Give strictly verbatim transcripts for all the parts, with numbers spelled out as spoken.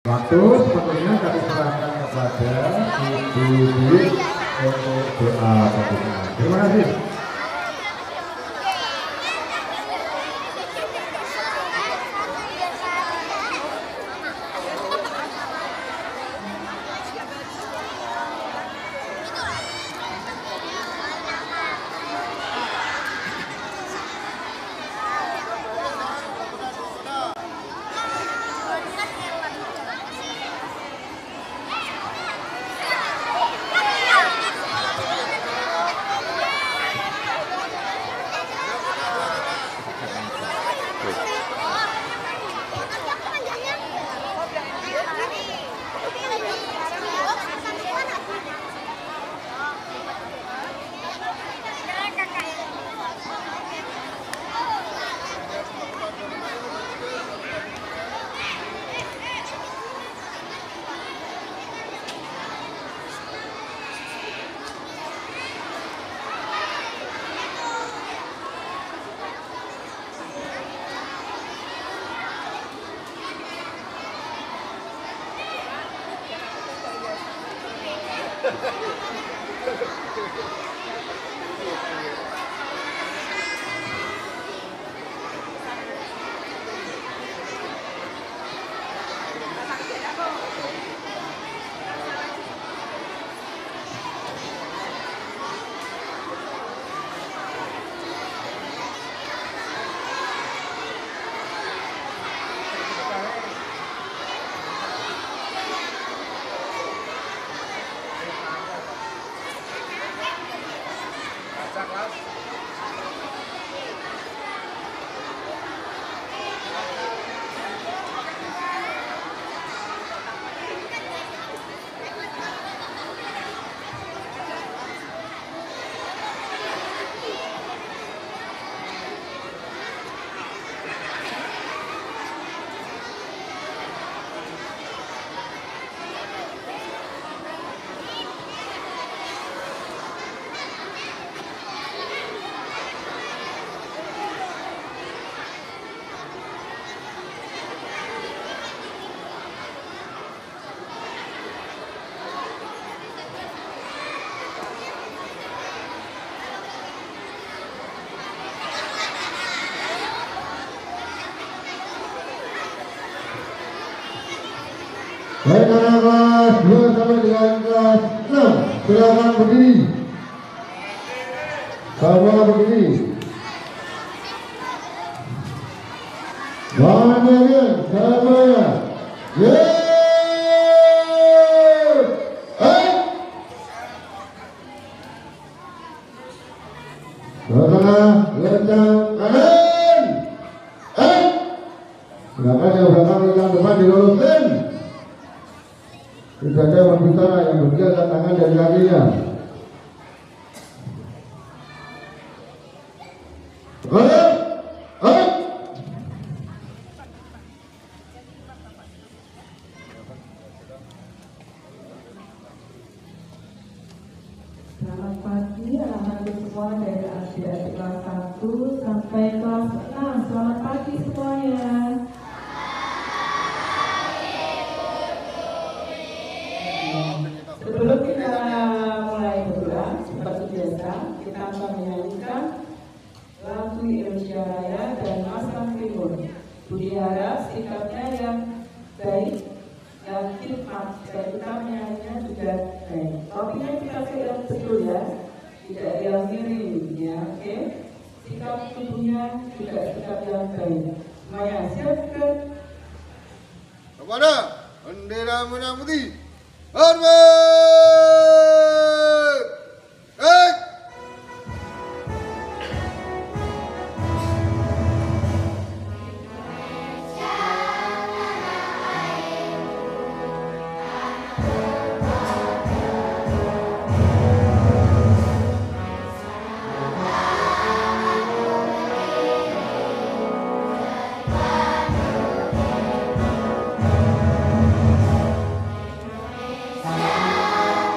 Waktu sepertinya kami serahkan kepada Ibu Dwi untuk doa pembinaan. Terima kasih. Baik anak kelas dua sampai dengan kelas enam, silakan berdiri. Semua berdiri. Semuanya, semuanya. Yeay! Eh! Tengah, lencang kanan. Eh! Silakan yang belakang lencang depan diluruskan. Tidak ada yang berbicara, yang berbicara tangan dan kakinya. Ayo, ayo. Selamat pagi anak-anak semua dari adik-adik kelas satu sampai kelas enam. Selamat pagi semuanya. Sebelum kita mulai berdoa, seperti biasa, kita akan menyanyikan lagu Indonesia Raya dan Masang Timur. Budi harap sikapnya yang baik, yang khidmat, dan kita menyanyinya juga baik. Topinya kita siap betul ya, tidak ada yang miring ya, oke? Okay? Sikap tubuhnya juga sikap yang baik. Semuanya siap kan? Kepada bendera merah putih. Hormat! Baik! Bye.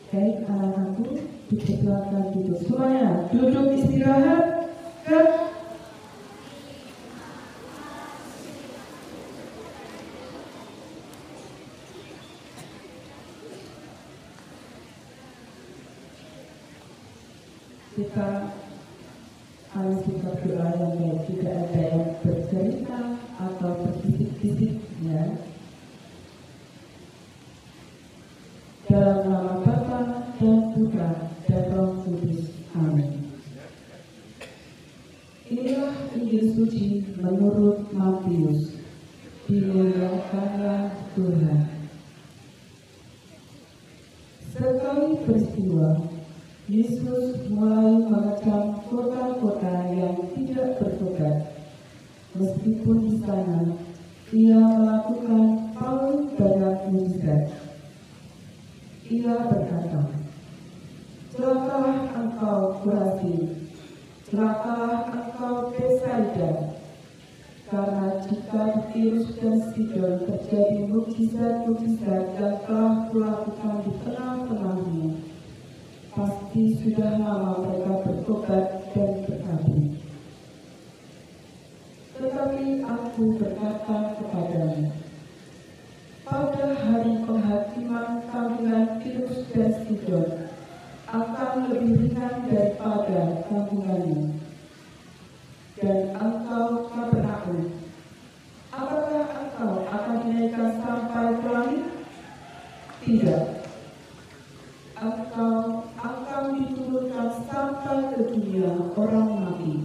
Baik anak-anakku, dipersilakan duduk. Semuanya duduk istirahat. Kan? Kita harus buka doa yang baik, tidak ada yang bercerita atau berbisik-bisik, ya. Dalam nama Bapa dan Putra dan Roh Kudus. Amin. Inilah Injil suci menurut Matius. Dimuliakanlah Tuhan. Sekali peristiwa, Yesus mulai mengecam kota-kota yang tidak bertobat. Meskipun di sana ia melakukan paling banyak mujizat. Ia berkata, "Celakalah engkau Korazin, celakalah engkau Betsaida, karena jika di Tirus dan Sidon terjadi mukjizat-mukjizat yang telah kulakukan di tengah-tengahmu, pasti sudah lama mereka bertobat dan berkabung. Tetapi aku berkata kepadamu, pada hari penghakiman tanggungan Tirus dan Sidon akan lebih ringan daripada tanggunganmu. Dan engkau Kapernaum, apakah engkau akan dinaikkan sampai ke langit? Tidak. Engkau akan diturunkan sampai ke dunia orang mati.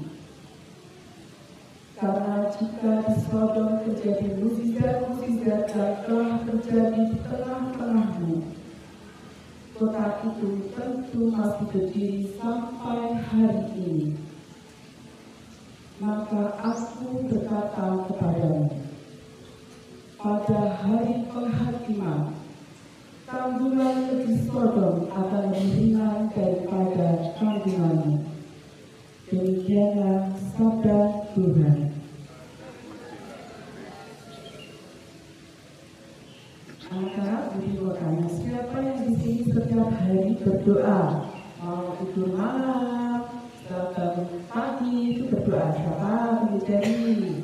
Karena jika di Sodom terjadi mukjizat-mukjizat yang telah terjadi di tengah-tengahmu, kota itu tentu masih berdiri sampai hari ini. Maka aku berkata kepadamu, pada hari penghakiman, tanggungan negeri Sodom akan lebih ringan daripada tanggunganmu. Demikianlah sabda Tuhan. Anak-anak, Budi mau tanya, siapa yang di sini setiap hari berdoa? Mau tidur malam, bangun pagi itu berdoa. Siapa? Bidari.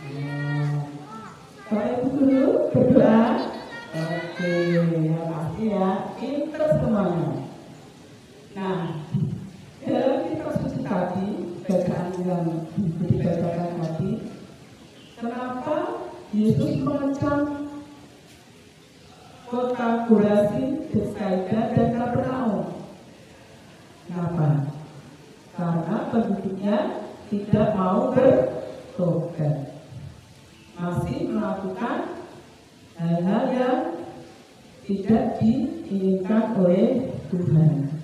Kalau ibu guru berdoa? Oke, ya pasti ya, pinter semuanya. Nah, dalam kitab suci tadi, bacaan yang dibacakan tadi, kenapa Yesus mengecam kota Korazin, Betsaida, dan Kapernaum? Kenapa? Karena penduduknya tidak mau bertobat, masih melakukan hal-hal yang tidak diinginkan oleh Tuhan.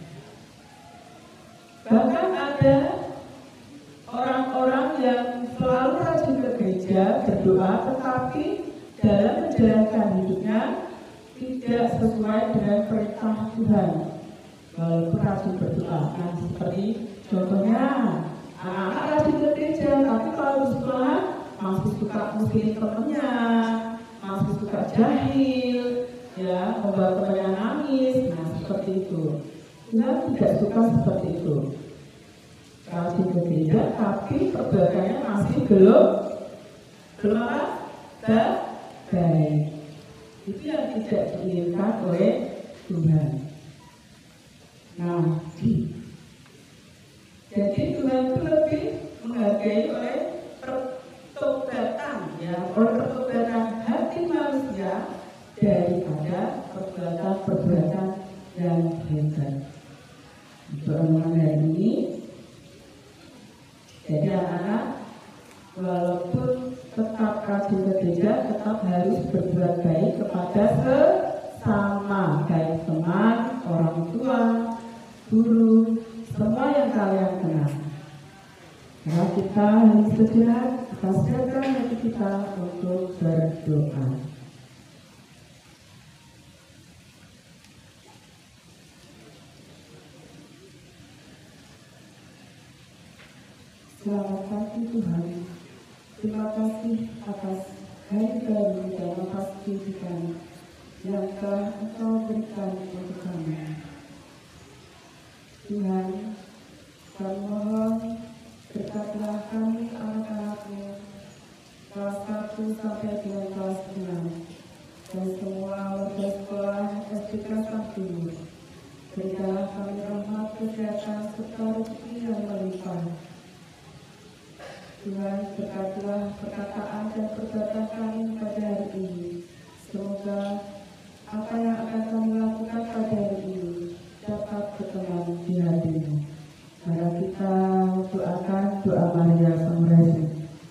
Bahkan ada orang-orang yang selalu rajin ke gereja berdoa, tetapi dalam menjalankan hidupnya tidak sesuai dengan perintah Tuhan. Walaupun rajin berdoa, nah seperti contohnya anak-anak rajin ke gereja, tapi kalau di sekolah masih suka musuhin temennya, masih suka jahil, ya, membuat temannya nangis, nah seperti itu. Tuhan tidak suka seperti itu. Rajin ke gereja, tapi perbuatannya masih belum belum apa? Baik. Itu yang tidak diinginkan oleh Tuhan. Nah, jadi Tuhan itu lebih menghargai oleh pertobatan, ya, oleh pertobatan hati manusia daripada perbuatan-perbuatan yang hebat. Untuk omongan hari ini, jadi anak-anak, walaupun tetap rajin ke gereja, tetap harus berbuat baik kepada sesama, baik teman, orang tua, guru, semua yang kalian kenal. Nah, kita hari sejenak, kita siapkan hati kita untuk berdoa. Selamat pagi Tuhan. Terima kasih atas hari baru dan atas kehidupan yang telah Engkau berikan untuk kami. Tuhan, kami mohon berkatilah kami anak-anakmu kelas satu sampai dengan kelas enam dan semua warga sekolah S D K Timur. Berikanlah kami rahmat, kesehatan, serta rezeki yang melimpah. Tuhan, berkatilah perkataan dan perbuatan kami pada hari ini. Semoga apa yang akan kami lakukan pada hari ini dapat berkenan di hati-Mu. Mari kita doakan doa Maria Pengresi.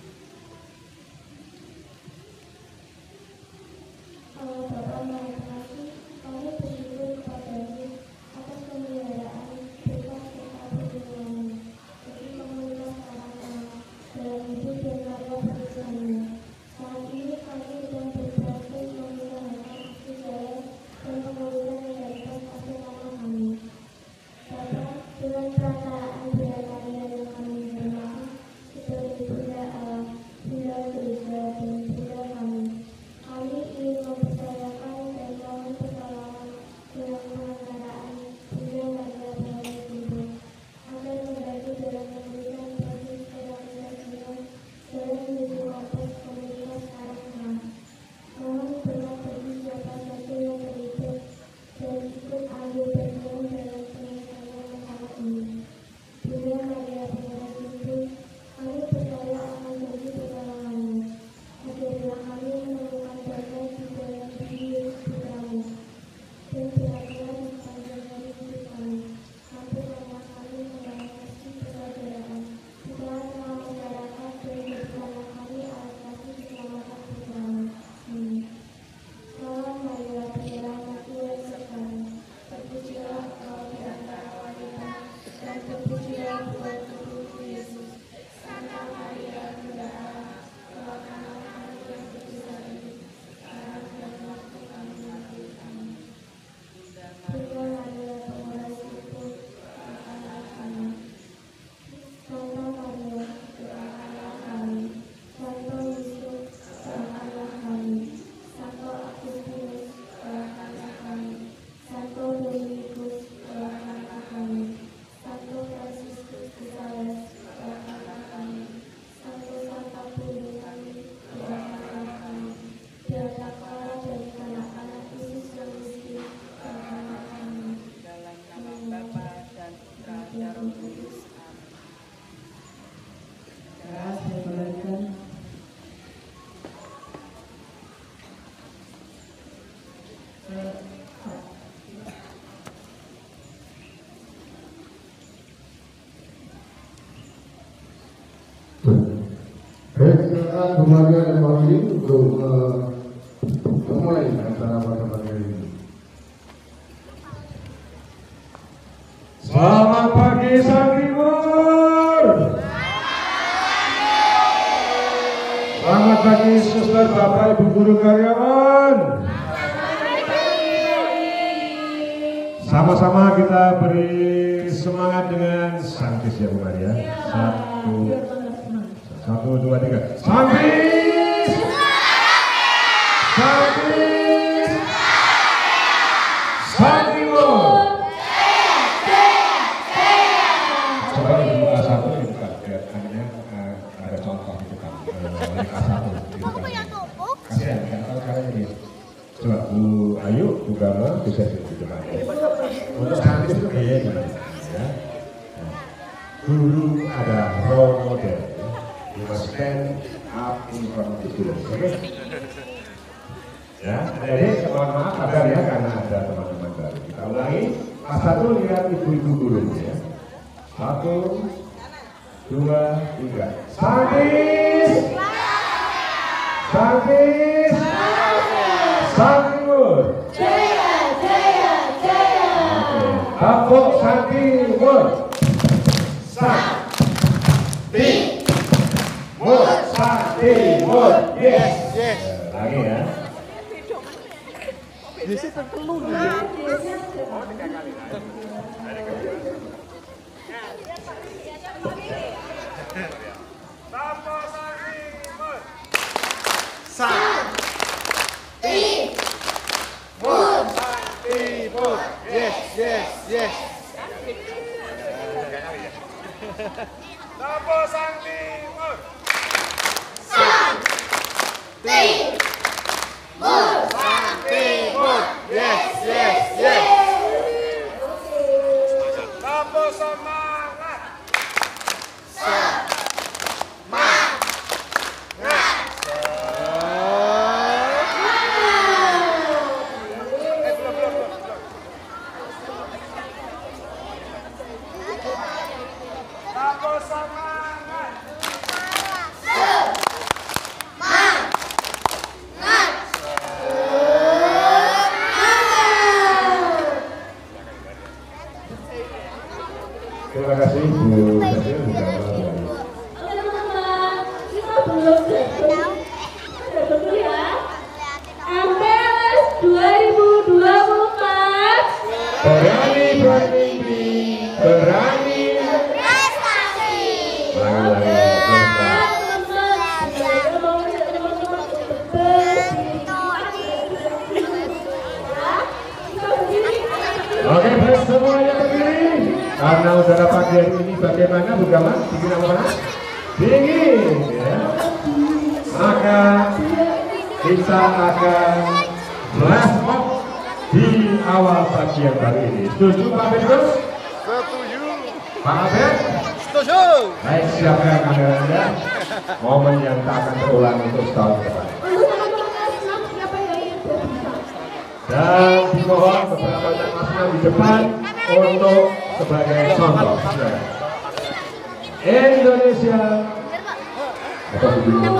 Baik, silakan Bu Maria dan Pak Willy untuk uh, memulai acara pada pagi hari ini. Selamat pagi Santimur. Selamat pagi suster, bapak, ibu guru, karyawan. Sama-sama kita beri semangat dengan Sankis ya Bu Maria. Satu, satu, dua, tiga. Sankis, Sankis, Santimur. Coba dibuka satu, dibuka biar akhirnya uh, ada contoh gitu kan. Wali kelas satu. Kasihan, kan tahu caranya dia. Coba Bu Ayu, Bu Gama bisa dibuka. Untuk Sankis itu kayak gimana? Ya. Guru adalah role model. You must stand up in front of the students. Oke? Okay? Ya, jadi mohon maaf ada ya karena ada teman-teman baru. Kita ulangi. Kelas satu lihat ibu-ibu guru ya. Satu, dua, tiga. Sankis, Sankis, Santimur. Jaya, jaya, jaya. Tepuk Santimur. Santimur, Santimur. Yes, yes. Lagi ya. Biasanya tertelur. Santimur, Santimur, yes, yes, yes. terima kasih Bu Cecil sudah melakukan. Oke teman-teman, kita belum betul betul ya. M P L S dua ribu dua puluh empat Berani bermimpi, berani prestasi. ulangi Oke, baik semuanya berdiri. Karena udara pagi hari ini bagaimana Bu Gaman? Dingin apa panas? Dingin, ya. Maka kita akan flash mob di awal pagi yang baru ini. Setuju Pak Petrus? Setuju. Pak Abed? Setuju. Baik, siapkan kameranya. Momen yang tak akan terulang untuk setahun ke depan. Dan dimohon beberapa masnya di depan untuk sebagai contoh. Indonesia apa itu?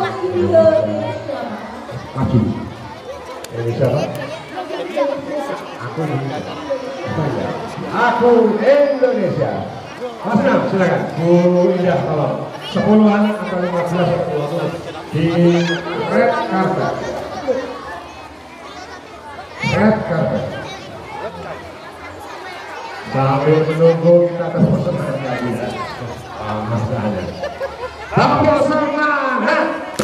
Maju. Indonesia apa? Aku Indonesia. Aku Indonesia. Mas Nam, silakan. Bu Indah, tolong. Sepuluhan atau lima belas di red carpet. Red carpet. Sambil menunggu kita atas pesanan lagi ya. Mas ada. Tapi semangat.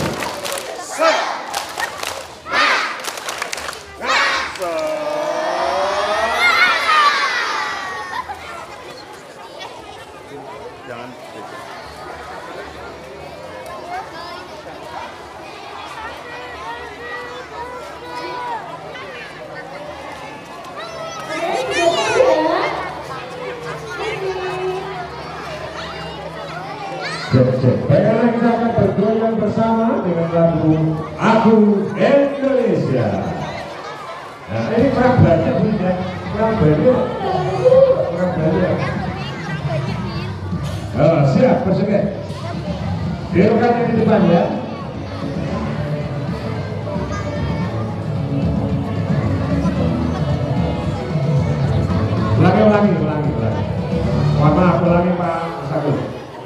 Jangan. Baiklah, kita akan bergoyang bersama dengan lagu Aku Indonesia. Nah, ini kurang banyak punya, kurang banyak, kurang banyak. Oh, siap, bersedia. Biarkan di depan ya. Ulangi, ulangi, ulangi, ulangi. Mohon maaf, ulangi Pak Sagung.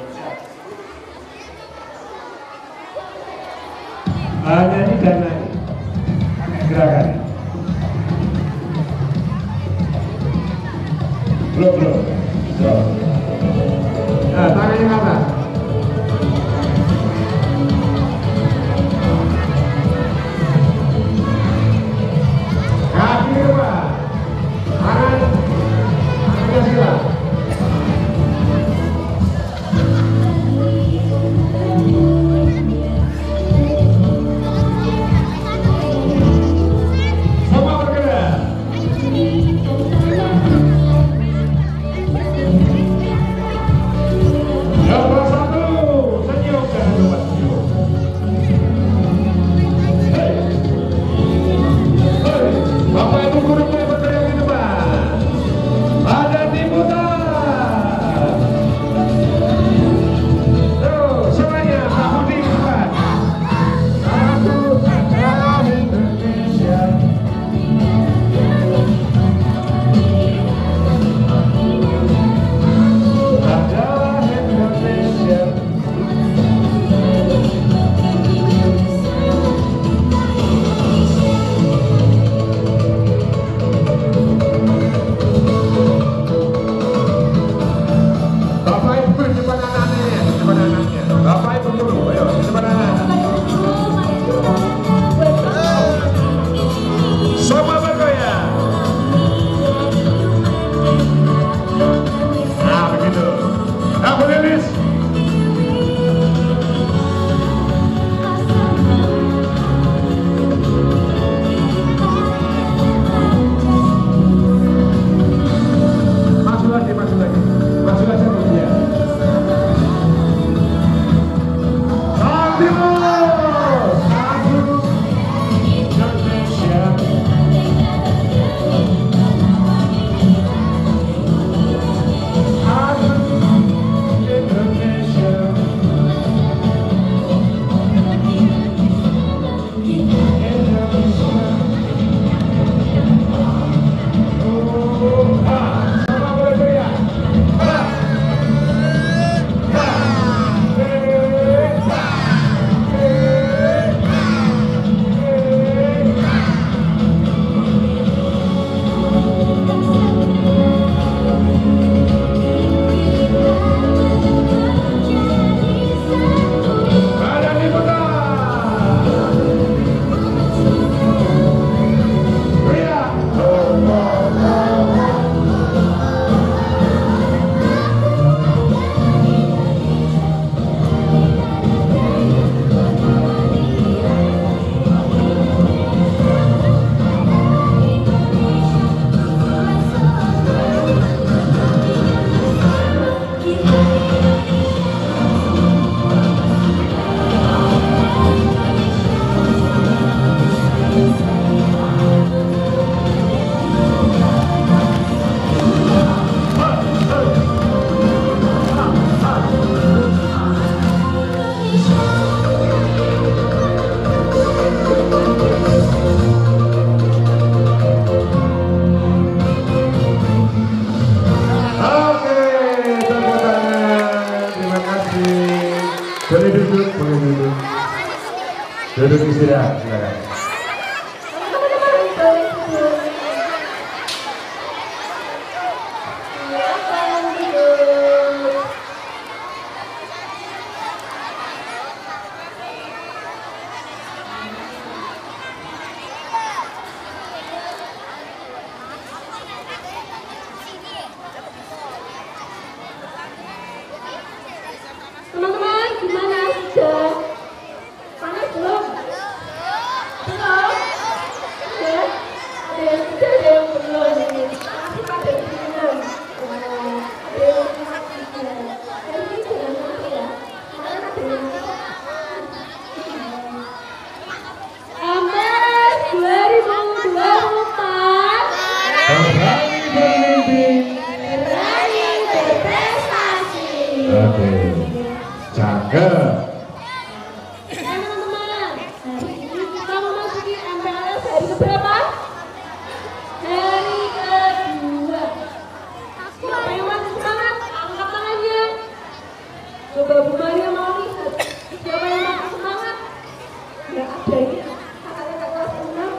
Nyanyi dan nyanyi. Gerakan. Belum, belum. Nah, tangannya ke atas. Kaki depan. Tangan. Tangannya silang. Yang Duduk istirahat, silakan. Teman-teman, gimana sudah? Panas belum? Belum? Ya? Ada yang sudah, ada yang belum. Masih pada belum. Oh, ada yang masih juga. Hari ini jangan nanti ya. Karena ada yang M S dua ribu dua puluh empat Berani bermimpi. berani berprestasi. Oke. Cakep. Eh teman-teman, hari ini kita memasuki M P L S hari keberapa? Hari kedua. Siapa yang masih semangat? Angkat tangannya. Coba Bu Maria mau lihat. Siapa yang masih semangat? Nggak ada ini. Kakaknya kelas enam.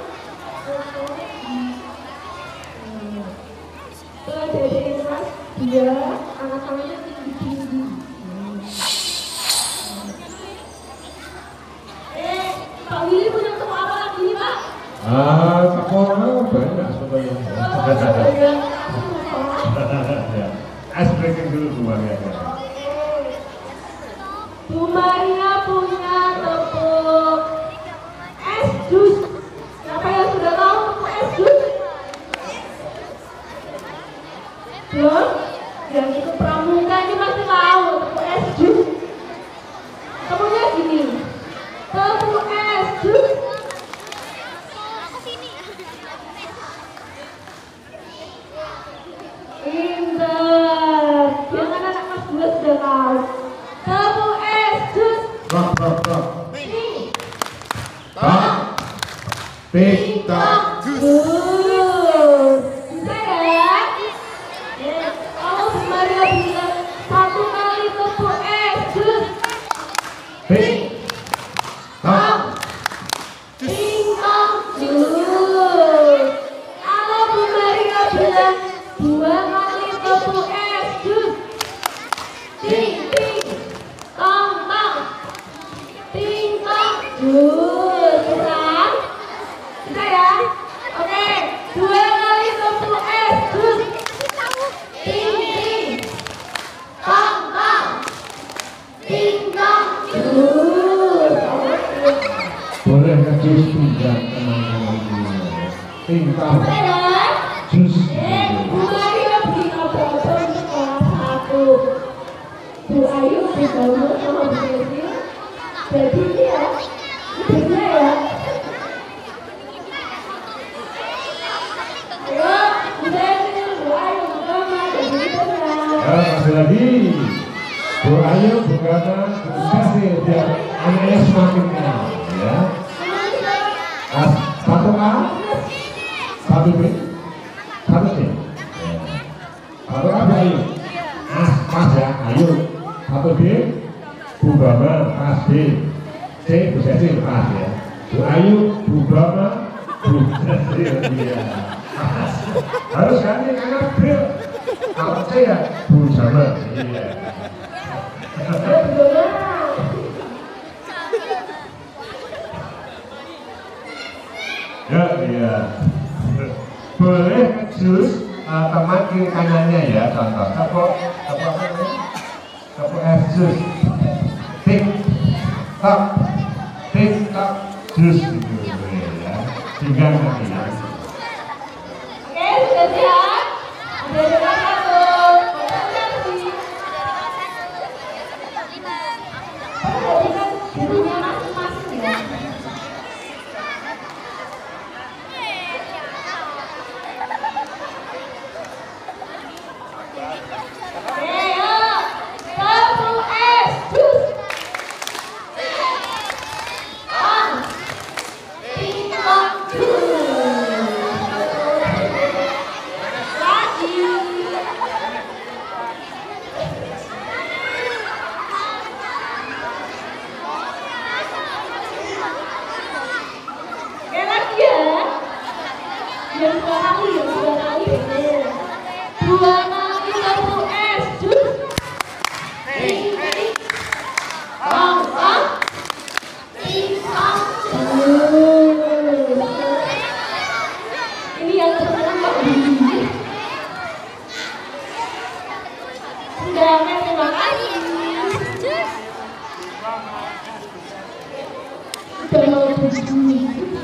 Setelah dari kelas dia angkat tangannya tinggi-tinggi. Eh, Pak Willy punya toko apa lagi nih, Pak? Ah, teko banyak sebetulnya. Ya. Es breaking dulu Bu Maria. Bu Maria punya tepuk es jus. Siapa yang sudah tahu tepuk es jus? Belum? Yang ikut pramuka ini pasti tahu tepuk es jus. Tepuknya gini. Tepuk es jus. Pintar. Jangan anak kelas dua sudah tahu. Tepuk es jus. Rock, rock, rock. Nih. Tak. Tik, tak. Uh, bisa ya? Eh, kalau Bu Maria bilang satu kali tepuk es jus. Tik, tak. Tingkong jus. Kalau Bu Maria bilang dua kali tepuk es jus. Ting ting tong tong. Ting tong jus. Bisa? Bisa ya? Oke, dua kali tepuk es jus. Ting ting tong tong. Ting tong jus. Boleh ke jus juga teman-teman ini. Tingkah Bisa ya? jus. Eh, Bu Maria bikin obat-obat untuk kelas satu. Bu Ayu dibangun sama Bu Desi. Jadi ini ya, idenya ya. Ayo, Bu Desi, Bu Ayu, Bu Gama, jadi idenya. Ya, masih lagi. Bu Ayu, Bu Gama, Bu Desi, biar anaknya semakin kenal. Ya. As, satu A, satu B, satu C. Ya. Satu A, Bu Ayu. As, pas ya, Ayu. Satu B, Bu Gama, pas B. C, Bu Desi, pas ya. Bu Ayu, Bu Gama, Bu Desi, ya. Pas. Harus ganti karena B. Kalau C ya, Bu Gama. Iya. Ayo, Bu Gama. Ya, iya. Boleh jus uh, teman kiri kanannya ya, contoh. Tepuk, tepuk apa namanya? Tepuk es jus. Tik, tok, tik, tok, jus gitu ya. Hingga nanti ya. Oke, sudah siap? Ada yang satu. Perhatikan dirinya masing-masing ya. Ayo, tepuk es jus. Tong, tingkong jus. Juana itu es jus. Tong tong. Ini yang senang Mbak Bibi. Undangan terima kasih. Udah mau tujuh.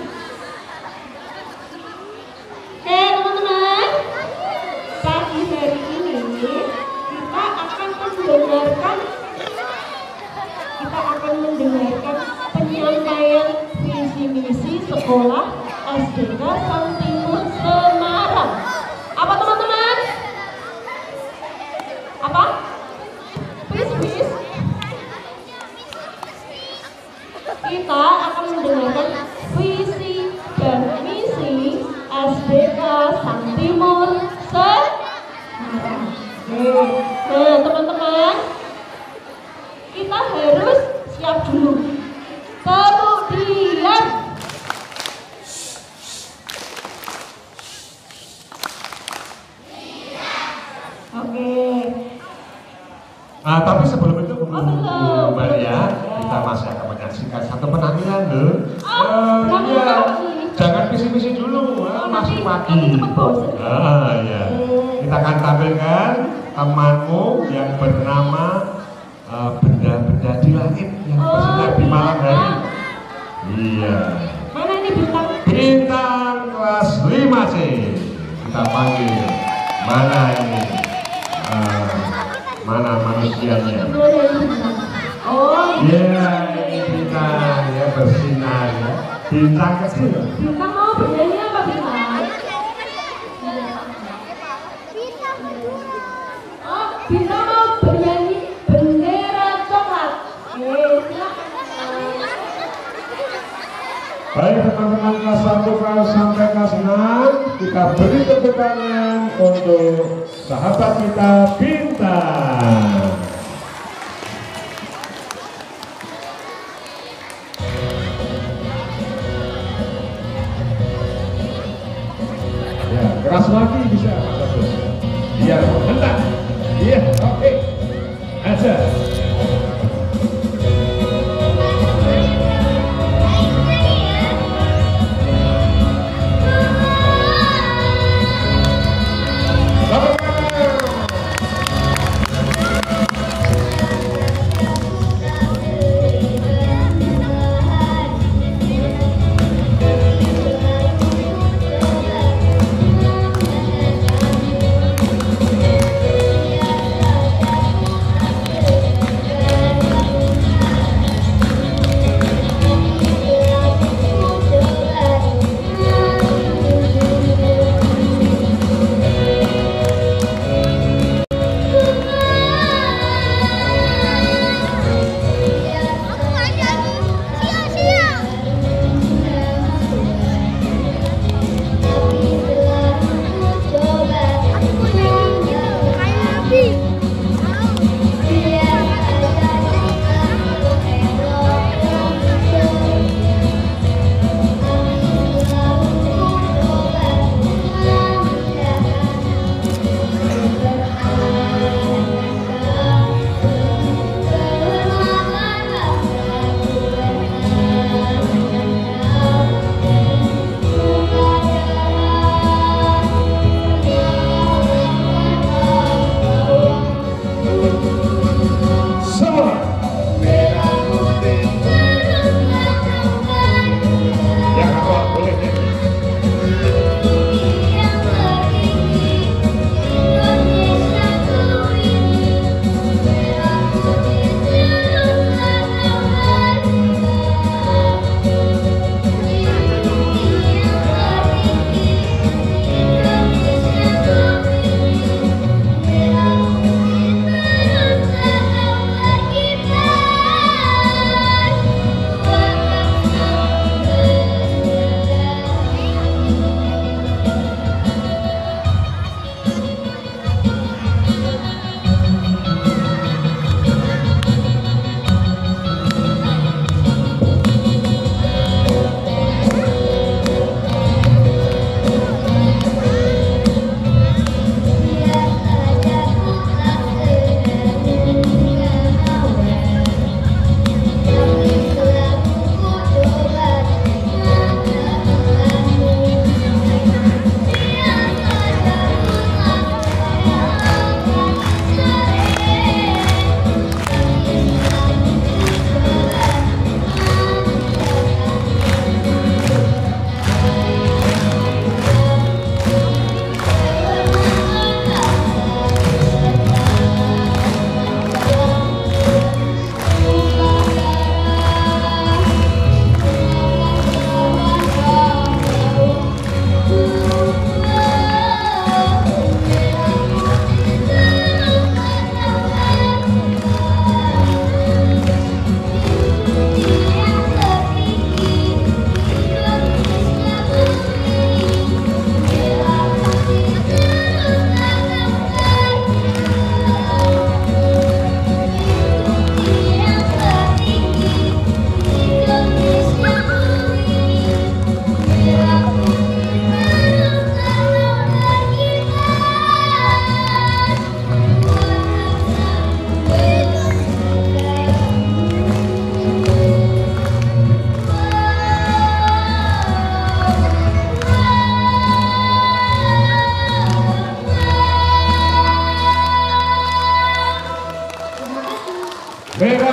Oke teman-teman, pagi hari ini kita akan mendengarkan kita akan mendengarkan penyampaian visi misi sekolah S D K Sang Timur Semarang. Apa teman-teman? Apa? Please, please. Kita akan mendengarkan visi dan misi S D K Sang Timur Semarang. Nah, teman-teman, kita harus siap dulu. Kemudian oke. Ah, tapi sebelum itu belum Oh, belum. Mbak ya, kita masih akan menyaksikan satu penampilan loh. Oh, Eh, penampilan iya. apa nih? Jangan visi-visi dulu, ah, Oh, masih nanti- pagi. nanti cepet bosen. Ah, iya. Kita akan tampilkan temanmu yang bernama eh, benda-benda di langit yang Oh, bersinar di malam hari. bintang. Iya. Mana ini bintang? Bintang kelas lima C. Kita panggil. Mana ini? Eh, mana manusianya? Mana ini bintang? Oh, Iya, ini bintang ya bersinar ya. Bintang kecil. bintang mau bernyanyi apa bintang? Oh, bintang mau bernyanyi bendera coklat. Eh, silakan. Baik teman-teman kelas satu kelas sampai kelas enam, kita beri tepuk tangan untuk sahabat kita Bintang. Ya, keras lagi bisa Mas Agus. Iya, hentak. Iya, oke. Aja. Thank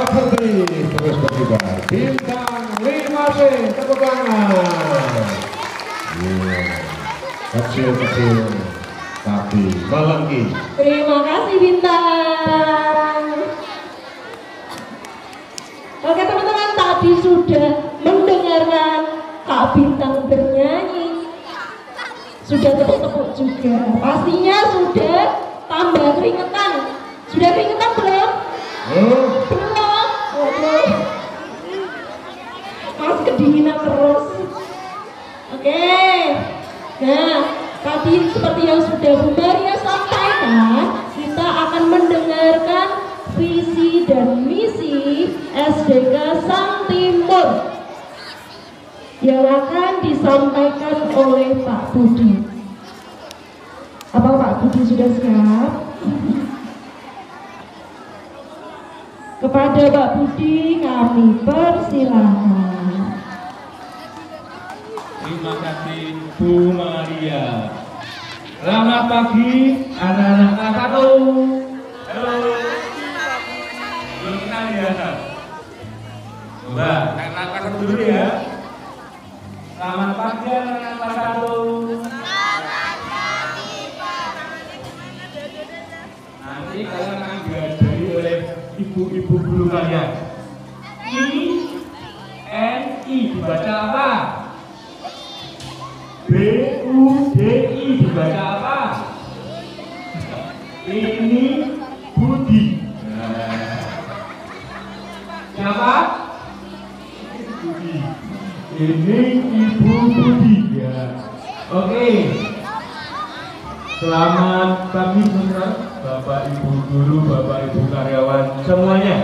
Properti terus berkibar. Bintang lima C, tepuk tangan. Yeah. Kecil-kecil tapi melengking. Terima kasih Bintang. Oke teman-teman, tadi sudah mendengarkan Kak Bintang bernyanyi. Sudah tepuk-tepuk juga. Pastinya sudah tambah keringetan. Sudah keringetan belum? Hmm. Belum. Oh, belum. Masih kedinginan terus. Oke. Nah, tadi seperti yang sudah Bu Maria sampaikan, kita akan mendengarkan visi dan misi S D K Sang Timur yang akan disampaikan oleh Pak Budi. Apa Pak Budi sudah siap? Kepada Pak Budi kami persilakan. Terima kasih Bu Maria. Selamat pagi anak-anak kelas satu. Halo. Belum kenal ya? Coba anak kelas satu dulu ya. Selamat pagi anak-anak kelas satu. Nanti kalian akan diajari oleh ibu-ibu guru kalian. I N I dibaca apa? B U D I dibaca apa? Ini Budi. Nah. Siapa? Budi. Ini Ibu Budi ya. Oke. Selamat pagi semua, Bapak Ibu guru, Bapak Ibu karyawan semuanya.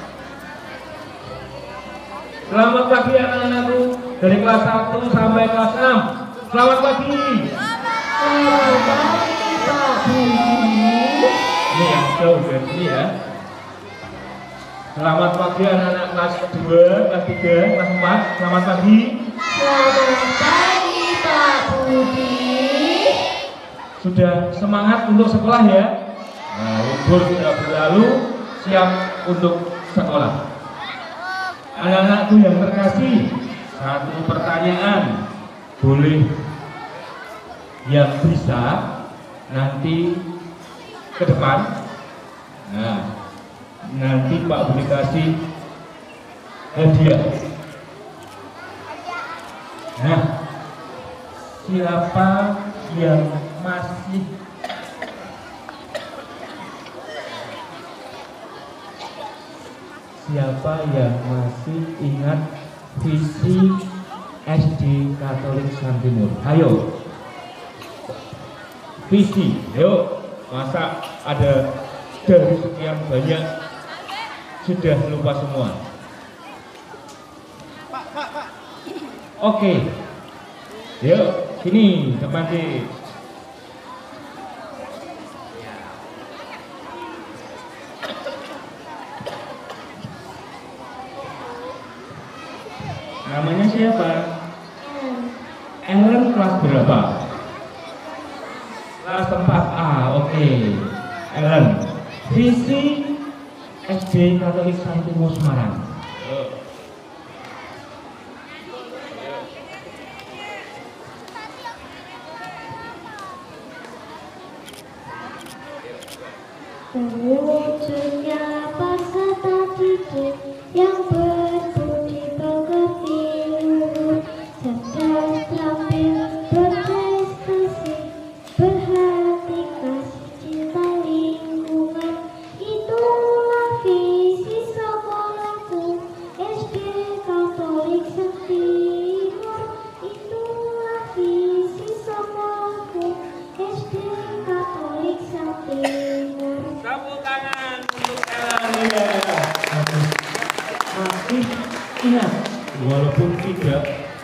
Selamat pagi anak-anakku dari kelas satu sampai kelas enam. Selamat pagi. Selamat pagi Pak Budi. Ini ya, jauh dari sini ya. Selamat pagi anak-anak kelas dua, kelas tiga, kelas empat. Selamat pagi. Selamat pagi Pak Budi. Sudah semangat untuk sekolah ya? Nah, libur sudah berlalu, siap untuk sekolah. Anak-anakku yang terkasih, satu pertanyaan boleh yang bisa nanti ke depan. Nah, nanti Pak Budi kasih hadiah. Nah, siapa yang masih siapa yang masih ingat visi S D Katolik Sang Timur? Ayo, visi, ayo. Masa ada dari sekian banyak sudah lupa semua? Oke, yuk sini depan sih. Namanya siapa? Ellen, kelas berapa? Kelas empat A, oke. Okay. Ellen, visi S D Katolik Sang Timur Semarang. Terwujudnya peserta didik yang berbudi pekerti luhur, cerdas terampil berprestasi, berhati kasih cinta lingkungan. Itulah visi sekolahku S D Katolik Sang Timur. Itulah visi sekolahku S D Katolik Sang Timur. Tepuk tangan untuk Ellen ya. Masih ingat, walaupun tidak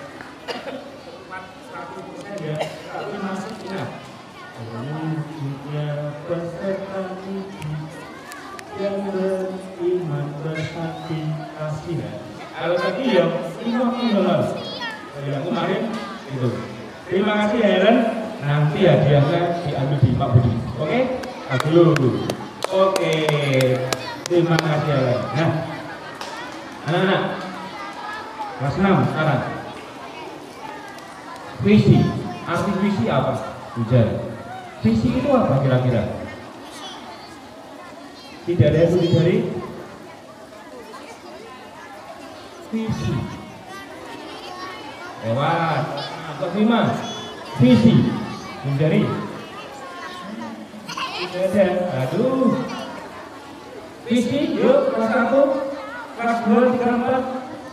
seratus persen ya, tapi masih ingat. Wujudnya peserta didik yang beriman bersatu kasih ya. Kalau tadi yang lima puluh yang kemarin itu. Terima kasih Ellen. Nanti hadiahnya diambil di Pak Budi. Oke? Dulu. Oke, terima kasih Ellen. Nah, Anak-anak, kelas enam sekarang. Visi, arti visi apa? Ujar. Visi itu apa kira-kira? Tidak ada yang dari visi. Lewat. Kelas lima. Visi. Mencari. Tidak ada. Aduh. Visi. Yuk. Kelas satu. Kelas dua. Tiga. Empat.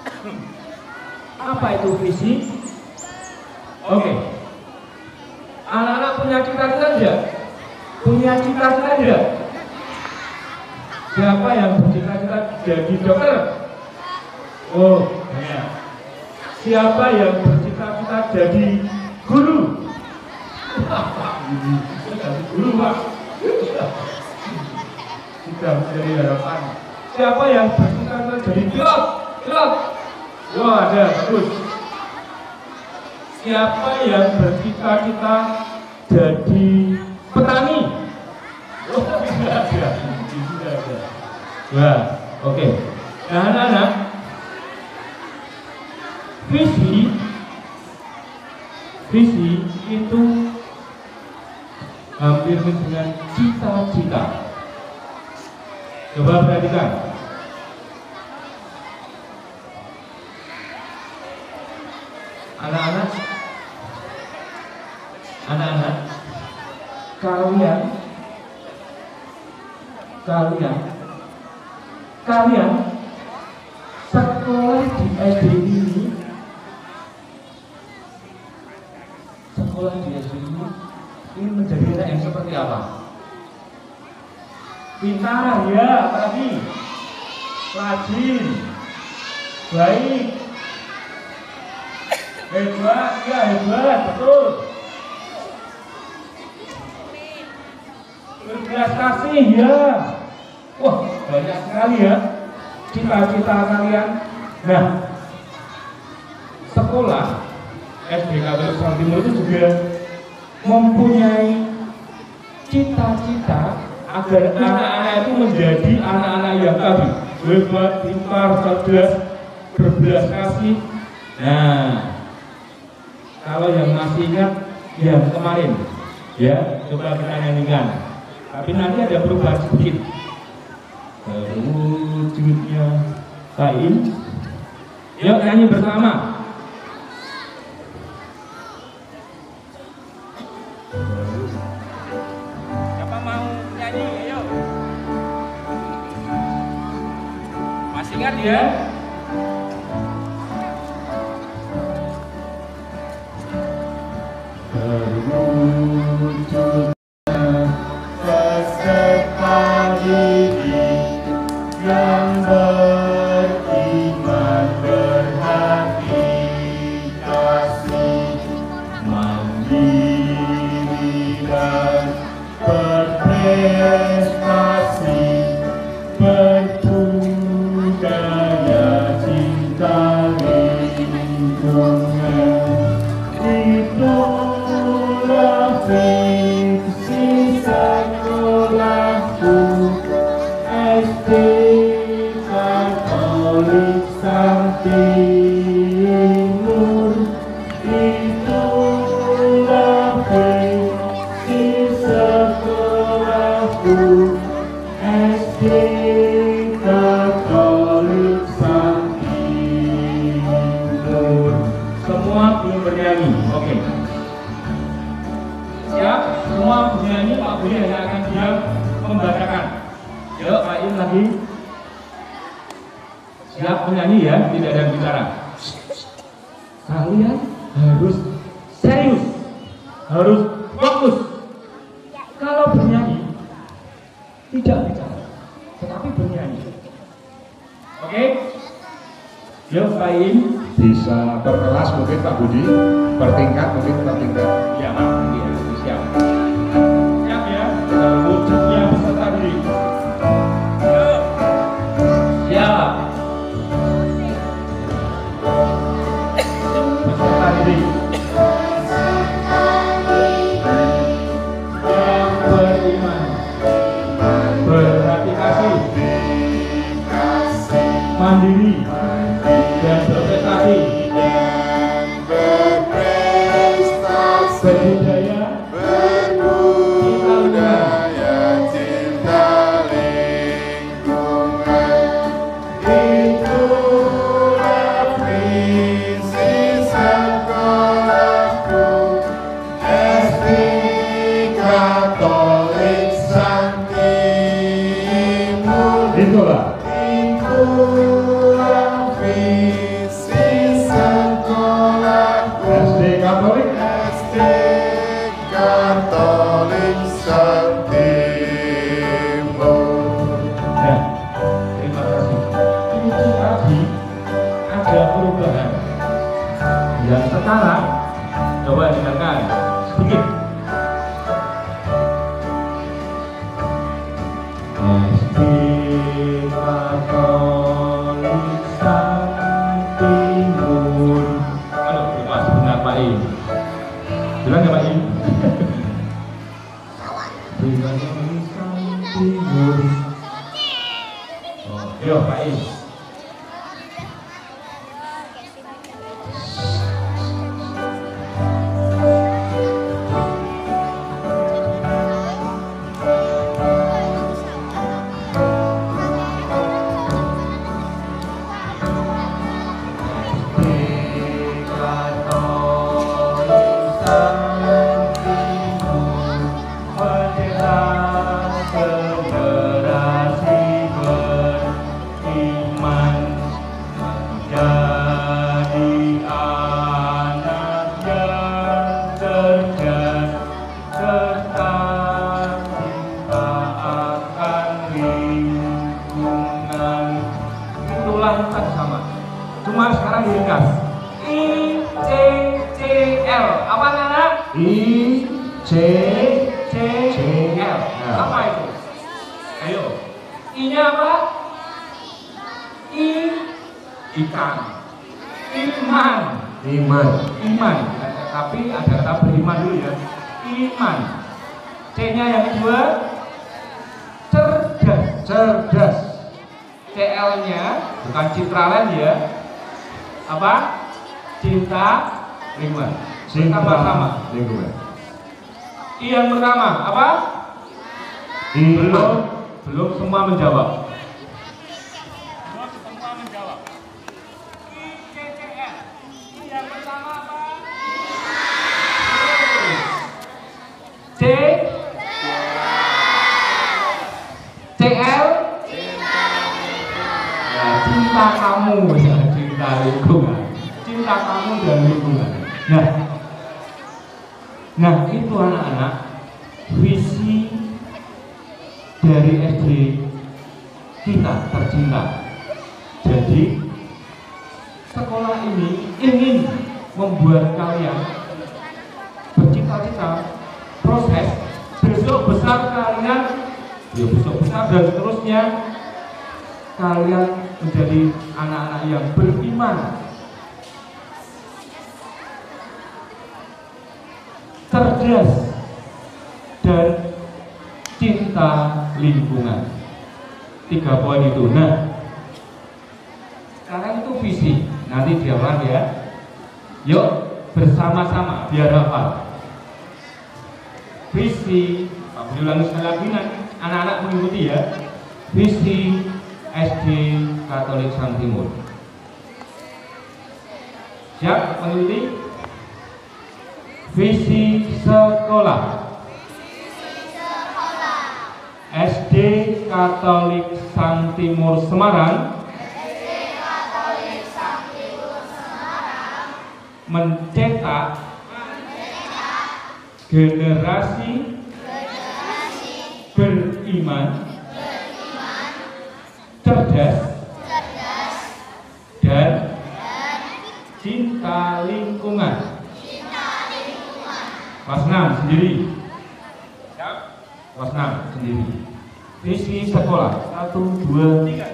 Apa itu visi? Oke. Anak-anak punya cita-cita enggak? Punya cita-cita enggak? Siapa yang bercita-cita jadi dokter? Oh, banyak. Siapa yang bercita-cita jadi guru? Jadi guru, Pak. Sudah menjadi harapan. Siapa yang bercita-cita jadi pilot? Pilot. Wah, ada, bagus. Siapa yang bercita-cita jadi petani? Oh, tidak ada. Tidak ada. Wah, oke. Nah, anak-anak, visi, visi itu hampir dengan cita-cita. Coba perhatikan. Anak-anak, anak-anak, kalian, kalian, kalian sekolah di S D ini, sekolah di S D ini, ini menjadi anak yang seperti apa? Pintar ya, apalagi rajin, baik, hebat, ya hebat, betul. Berbelas kasih ya. Wah, banyak sekali ya cita-cita kalian. Nah, sekolah S D Katolik Santimo itu juga mempunyai cita-cita agar anak-anak itu menjadi anak-anak yang tadi hebat, pintar, cerdas, berbelas kasih. Nah, kalau yang masih ingat yang kemarin, ya coba kita nyanyikan. Tapi nanti ada perubahan sedikit. Terwujudnya kain. Yuk nyanyi bersama. Siapa mau nyanyi? Ayo. Masih ingat ya? Terwujud yang beriman, berhati kasih, mandiri dan berprestasi, berbudaya cinta lingkungan. Itulah visi sekolahku S D Katolik Santimur. Itulah visi sekolahku S D Katolik Santimur. Semua belum bernyanyi, oke. Siap? Semua bernyanyi, Pak Budi hanya akan diam membacakan. Yuk, main lagi. Siap menyanyi ya, tidak ada yang bicara. Kalian harus serius, harus fokus. Kalau bernyanyi, tidak bicara, tetapi bernyanyi. Oke? Yuk, main. Bisa per kelas mungkin Pak Budi, per tingkat mungkin per tingkat. Ya, Pak. Ya, siap. Siap ya. Terwujudnya peserta diri. Yuk. Siap. Peserta diri. Yang beriman, berhati kasih, mandiri, Timur. Oh, yo Pak Is. Cuma sekarang diringkas I C C L apa anak? I C C L apa itu? Ayo I nya apa? I ikan iman Iman. iman tapi ada kata beriman dulu ya iman. C nya yang kedua cerdas Cerdas. C L nya bukan citraland ya apa? Cinta lingkungan. Cinta sama-sama. lingkungan. I yang pertama apa? Iman. Belum belum semua menjawab. Belum semua menjawab. I C C L. I yang pertama apa? C C L. Ya, cinta kamu ya. Cinta lingkungan, cinta kamu dan lingkungan. Nah, nah itu anak-anak visi dari S D kita tercinta. Jadi sekolah ini ingin membuat kalian bercita-cita, proses besok besar kalian, ya besok besar dan seterusnya kalian menjadi anak-anak yang beriman, cerdas, dan cinta lingkungan. Tiga poin itu. Nah, sekarang itu visi. Nanti diulang ya. Yuk bersama-sama biar hafal. Visi. Pak Budi ulangi sekali lagi nanti anak-anak mengikuti ya. Visi S D Katolik Sang Timur. Siap mengikuti? Visi sekolah. S D Katolik Sang Timur Semarang. Mencetak generasi beriman, cerdas, cerdas dan, cinta lingkungan. Kelas enam sendiri. Kelas enam sendiri. Visi sekolah. Satu, dua, tiga.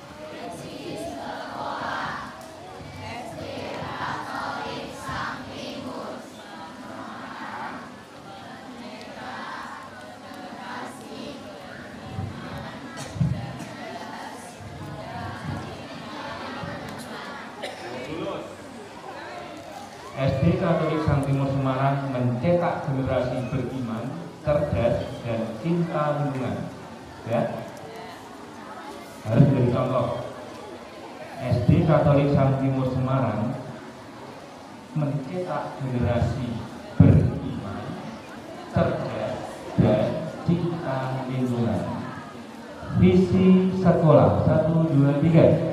S D Katolik Sang Timur Semarang mencetak generasi beriman, cerdas, dan cinta lingkungan. Ya, harus menjadi contoh. S D Katolik Sang Timur Semarang mencetak generasi beriman, cerdas, dan cinta lingkungan. Visi sekolah. Satu, dua, tiga.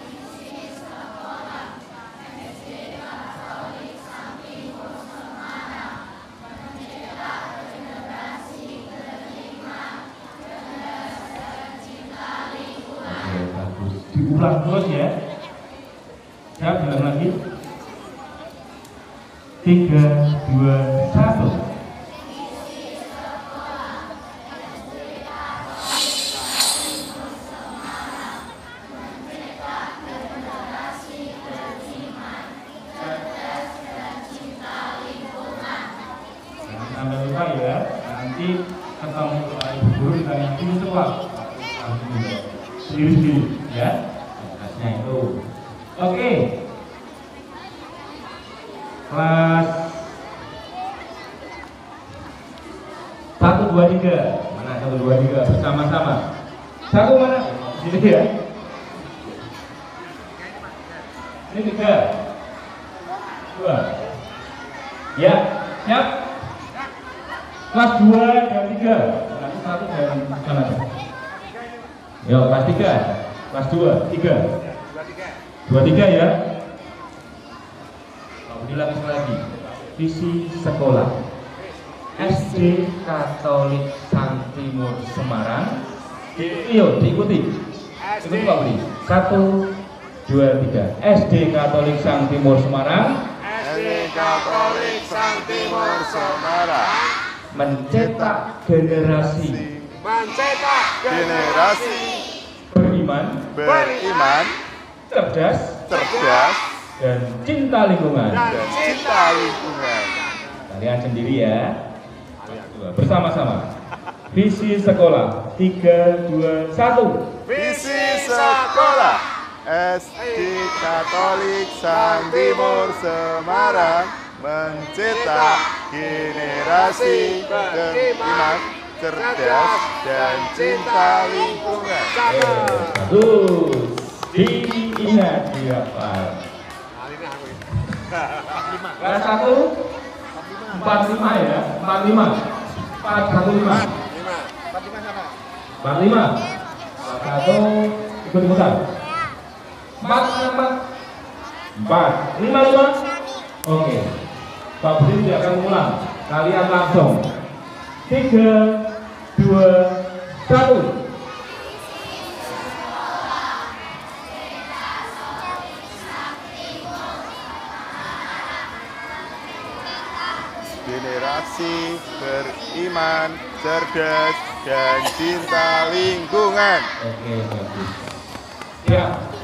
Diulang terus ya. Saya bilang lagi. Tiga, dua, satu. Jangan sampai lupa ya. Nanti ketemu Ibu Guru kita yang intelektual. Sendiri-sendiri ya. Kelasnya itu. Oke. Kelas satu dua tiga. Mana satu dua tiga bersama-sama. Satu mana? Sini ya. Ini tiga. Dua. Ya, siap. Kelas dua dan tiga. Nanti satu dan sana. Yo, kelas tiga. Kelas dua, tiga. Dua tiga ya. Ulang lagi. Visi sekolah S D Katolik Sang Timur Semarang. Iyo, diikuti. Ikuti Pak Budi. Satu, dua, tiga. S D Katolik Sang Timur Semarang. S D Katolik Sang Timur Semarang Mencetak generasi mencetak generasi beriman, beriman, cerdas, cerdas, dan cinta lingkungan. dan cinta lingkungan. Kalian sendiri ya. Bersama-sama. Visi sekolah tiga, dua, satu. Visi sekolah S D Katolik Sang Timur Semarang mencetak generasi beriman, cerdas, dan cinta lingkungan. Bagus. Diingat dihafal. Kelas satu empat lima ya, empat lima, empat satu lima, empat lima, satu ikut ikutan. Empat empat, empat lima lima. Oke, Pak Budi tidak akan ulang. Kalian langsung tiga, dua, satu. Generasi beriman, cerdas, dan cinta lingkungan. Oke, bagus. Ya,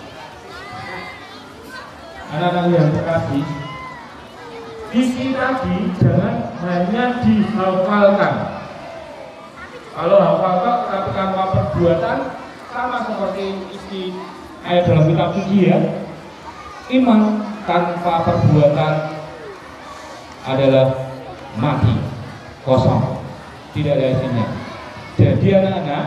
anak-anak yang terkasih, visi tadi jangan hanya dihafalkan. Kalau hafalkan tapi tanpa perbuatan, sama seperti isi ayat dalam kitab suci ya. Iman tanpa perbuatan adalah mati, kosong, tidak ada isinya. Jadi anak-anak,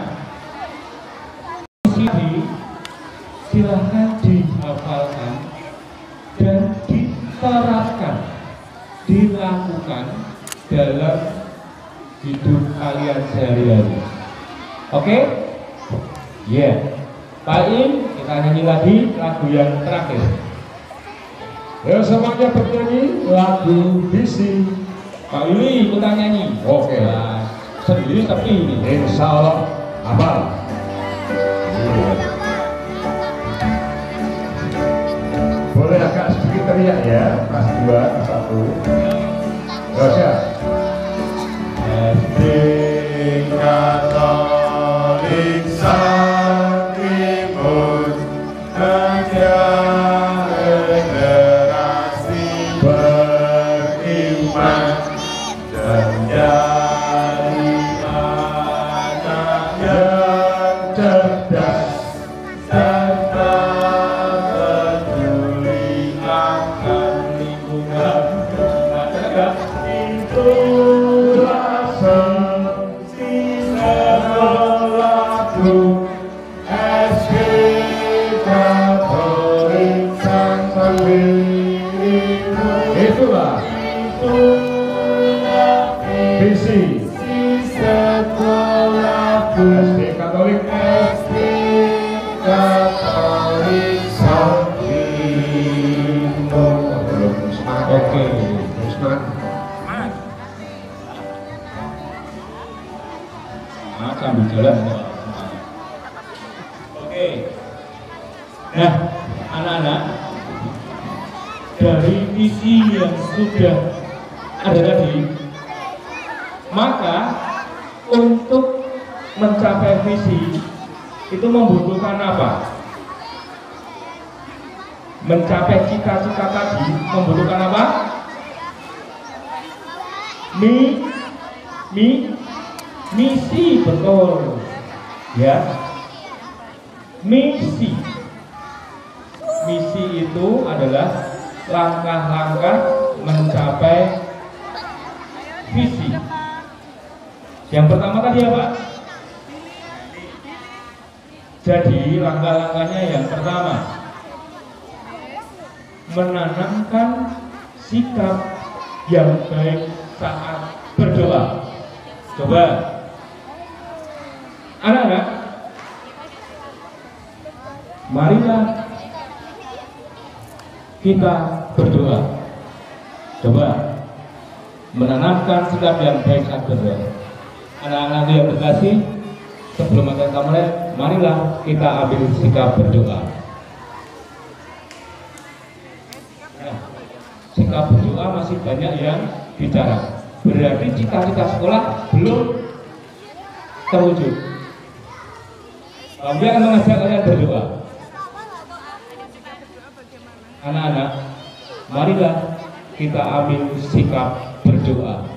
visi tadi silahkan dihafalkan dan diterapkan, dilakukan dalam hidup kalian sehari-hari. Oke? Ya, yeah. Pak Im, kita nyanyi lagi lagu yang terakhir. Ya, semuanya bernyanyi lagu visi. Pak Willy ikutan nyanyi. Oke. Nah, sendiri tapi ini. Insya Allah hafal. Boleh agak sedikit teriak ya, kelas dua, kelas satu. Gak S D Katolik Sang Timur mencetak generasi beriman dan jadi anak yang cerdas dan peduli akan lingkungan. Itulah visi sekolahku S D Katolik Sang Timur. Itulah visi sekolahku S D Katolik S D Katolik Sang Timur. Belum semangat. Oke. Belum semangat. Nah, sambil jalan. Oke. Nah, anak-anak, dari visi yang sudah ada tadi, maka untuk mencapai visi itu membutuhkan apa? Mencapai cita-cita tadi membutuhkan apa? Mi, mi, misi, betul. Ya, misi. Misi itu adalah langkah-langkah mencapai visi. Yang pertama tadi apa? Jadi langkah-langkahnya yang pertama, menanamkan sikap yang baik saat berdoa. Coba anak-anak, marilah kita berdoa. Coba menanamkan sikap yang baik saat berdoa. Anak-anak yang terkasih, sebelum kita mulai, marilah kita ambil sikap berdoa. Nah, sikap berdoa masih banyak yang bicara. Berarti cita-cita sekolah belum terwujud. Kami akan mengajak kalian berdoa. Anak-anak, marilah kita ambil sikap berdoa.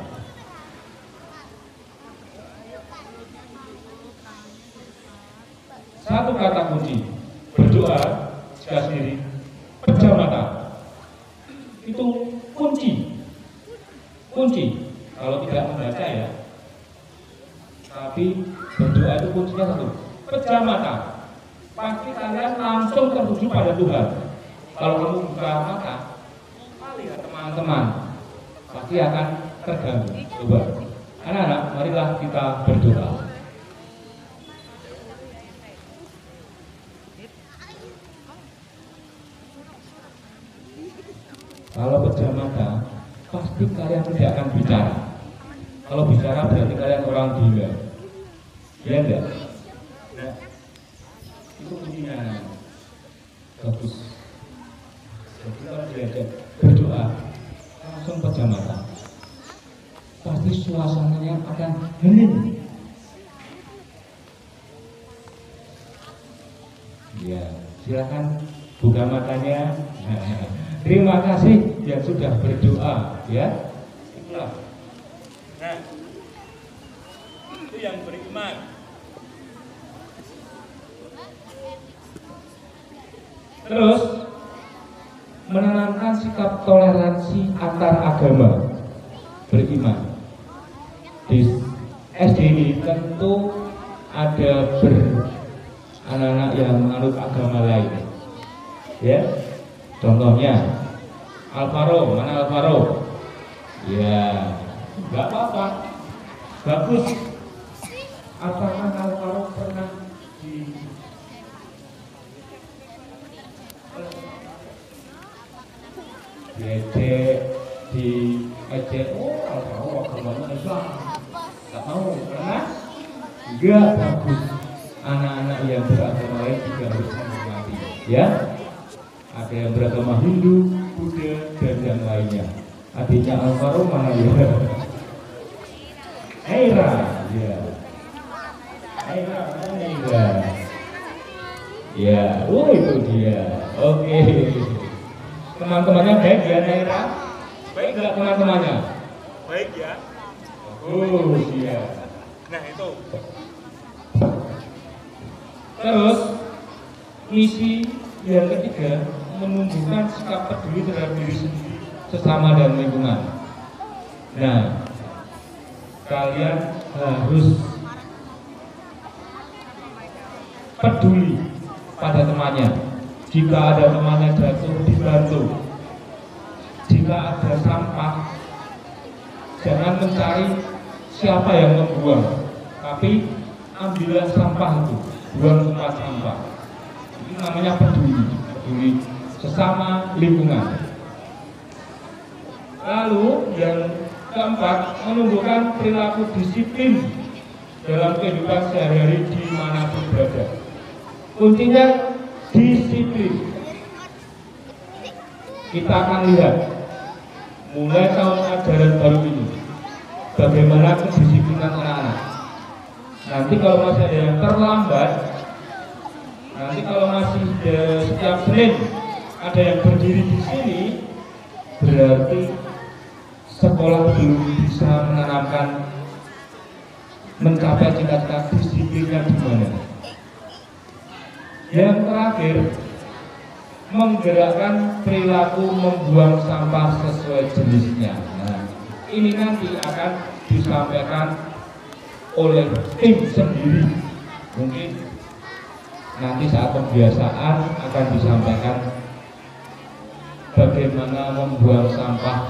Satu kata kunci berdoa jika sendiri, pejam mata. Itu kunci, kunci. Kalau tidak membaca ya, tapi berdoa itu kuncinya satu, pejam mata. Pasti kalian langsung tertuju pada Tuhan. Kalau kamu buka mata, lihat teman-teman, pasti akan terganggu. Coba, anak-anak, marilah kita berdoa. Kalau pejam mata, pasti kalian tidak akan bicara. Kalau bicara berarti kalian orang gila. Ya enggak? Nah, itu kuncinya. Bagus. Jadi kalau diajak berdoa, langsung pejam mata. Pasti suasananya akan hening. Ya, silakan buka matanya. Terima kasih yang sudah berdoa, ya. Itulah. Nah, itu yang beriman. Terus menanamkan sikap toleransi antar agama, beriman. Di S D ini tentu ada ber anak-anak yang menganut agama lain, ya. Contohnya Alvaro, mana Alvaro? Ya, nggak apa-apa, bagus. Apakah Alvaro pernah di diejek, di ejek? Oh, Alvaro agamanya Islam, nggak mau pernah? Nggak, bagus. Anak-anak yang beragama lain juga harus menghormati, ya. Ada yang beragama Hindu, Buddha, dan yang lainnya. Adiknya Alvaro mana ya? Eira, ya. Eira, mana Eira? Ya, oh itu dia. Oke. Teman-temannya baik ya, Eira? Baik nggak teman-temannya? Baik ya. Oh, iya. Nah itu. Terus misi yang ketiga, menunjukkan sikap peduli terhadap diri sendiri, sesama dan lingkungan. Nah, kalian harus peduli pada temannya. Jika ada temannya jatuh, dibantu. Jika ada sampah, jangan mencari siapa yang membuang, tapi ambillah sampah itu, buang tempat sampah. Itu namanya peduli. Peduli sesama lingkungan. Lalu yang keempat, menumbuhkan perilaku disiplin dalam kehidupan sehari-hari dimanapun berada. Kuncinya disiplin. Kita akan lihat mulai tahun ajaran baru ini bagaimana kedisiplinan anak-anak. Nanti kalau masih ada yang terlambat, nanti kalau masih de, setiap Senin ada yang berdiri di sini, berarti sekolah belum bisa menanamkan mencapai cita-cita disiplinnya di mana. Yang terakhir, menggerakkan perilaku membuang sampah sesuai jenisnya. Nah, ini nanti akan disampaikan oleh tim sendiri. Mungkin nanti saat pembiasaan akan disampaikan bagaimana membuang sampah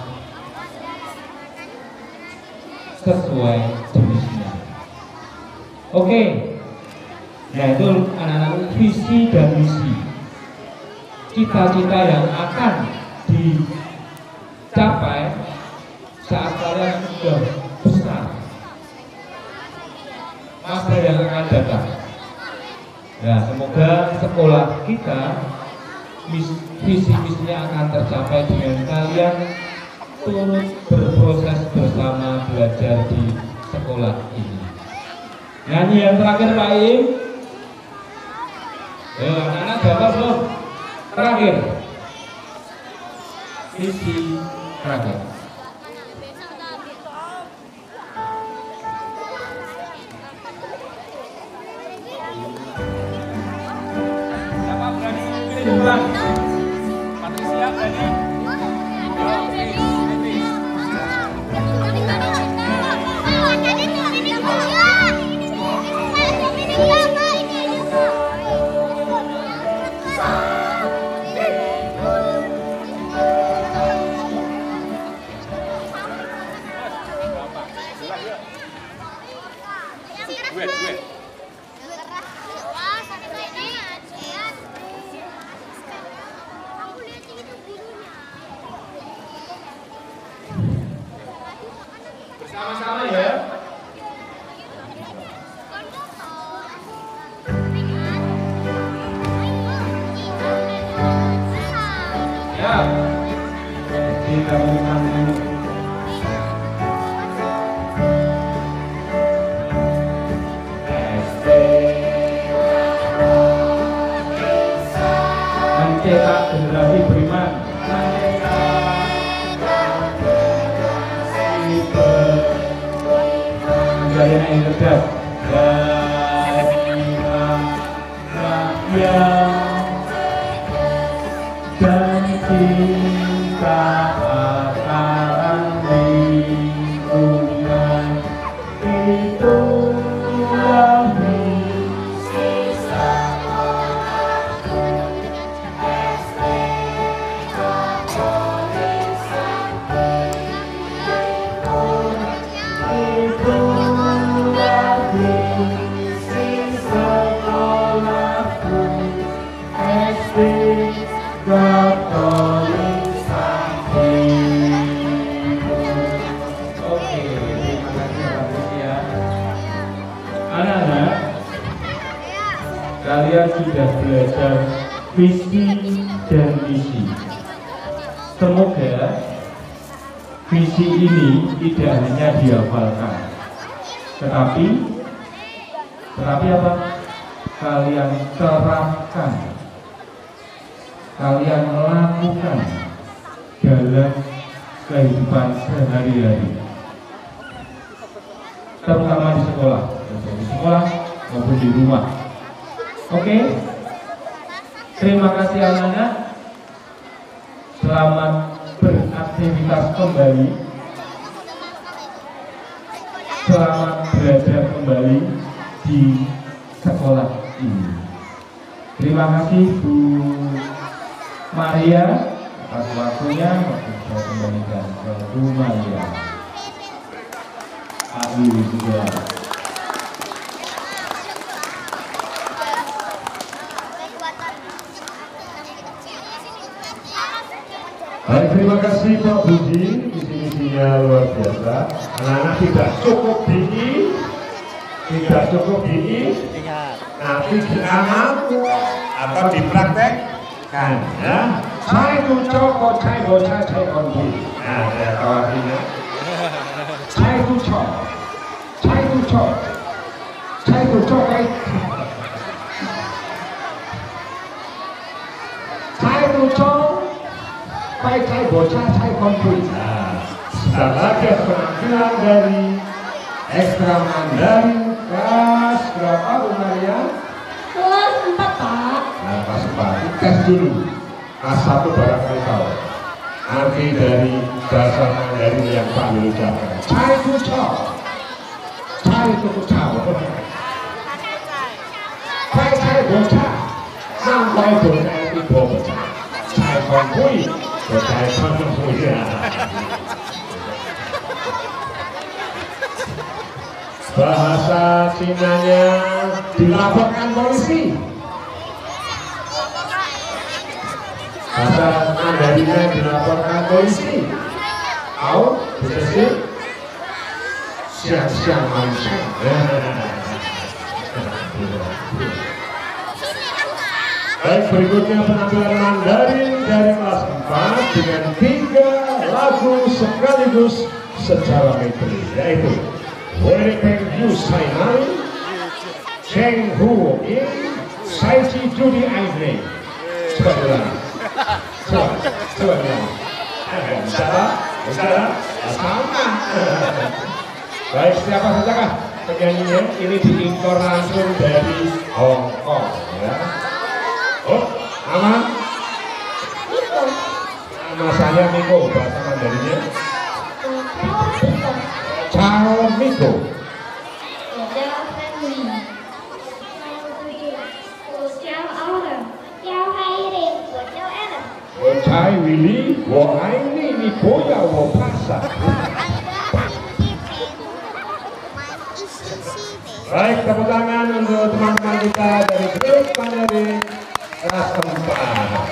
sesuai jenisnya. Oke, nah itu anak-anak visi dan misi. Cita-cita yang akan dicapai saat kalian sudah besar, masa yang akan datang. Ya, semoga sekolah kita visi misinya akan tercapai dengan kalian turut berproses bersama belajar di sekolah ini. Nyanyi yang terakhir Pak Im. Ayo anak-anak jawab belum? Terakhir, visi terakhir. Siapa berani pilih duluan? Patricia berani? Bersama-sama ya. Ya. Kita mengambil mencetak generasi beriman. Menjadi yang cerdas dan cinta akan lingkungan itu kalian sudah belajar visi dan misi. Semoga visi ini tidak hanya dihafalkan, tetapi tetapi apa? Kalian terapkan, kalian lakukan dalam kehidupan sehari-hari, terutama di sekolah, di sekolah maupun di rumah. Oke, terima kasih anak-anak. Selamat beraktivitas kembali. Selamat belajar kembali di sekolah ini. Terima kasih Bu Maria atas waktunya. Saya kembalikan ke Bu Maria. Ayu juga. Baik, terima kasih Pak Budi, misi-misinya luar biasa. Anak-anak tidak cukup di I, tidak cukup di I, tapi diamalkan atau dipraktekkan. Ya, saya itu cokok, saya bocah, saya konti. Nah, ya kawan ini. Saya itu cok, saya itu cok, saya itu cok, saya itu cok. Baik, saya bocah, saya konflik. Nah, setelah ada penampilan dari ekstra Mandarin kelas berapa Bu Maria? Kelas empat, Pak. Nah, kelas empat, tes dulu. Kelas satu barangkali tahu. Arti dari bahasa Mandarin yang Pak Wil ucapkan. Cai ku cao. Cai ku cao. Cai cai bo cha. Nang bai bo cai ku bo bo cha. Cai kong hui. Bo cai kong hui ya. Bahasa Cinanya dilaporkan polisi. Bahasa Mandarinnya dilaporkan polisi. Tahu? Bisa sih? Siang-siang mancing. Baik, berikutnya penampilan Mandarin dari kelas empat dengan tiga lagu sekaligus secara medley, yaitu Wei Peng Yu Sai Nai, Cheng Hu In, Sai Chi Judi Aine. Coba diulang. Coba, coba diulang. Bisa, bisa, sama. Baik, siapa saja kah penyanyinya? Ini diimpor langsung dari Hong Kong, ya. Oh, nama? Nama saya Miko, bahasa Mandarinnya. Chao Miko. Chai Willy, wo Aini, ni Boya, wo Pasa. Baik, tepuk tangan untuk teman-teman kita dari grup Mandarin kelas empat.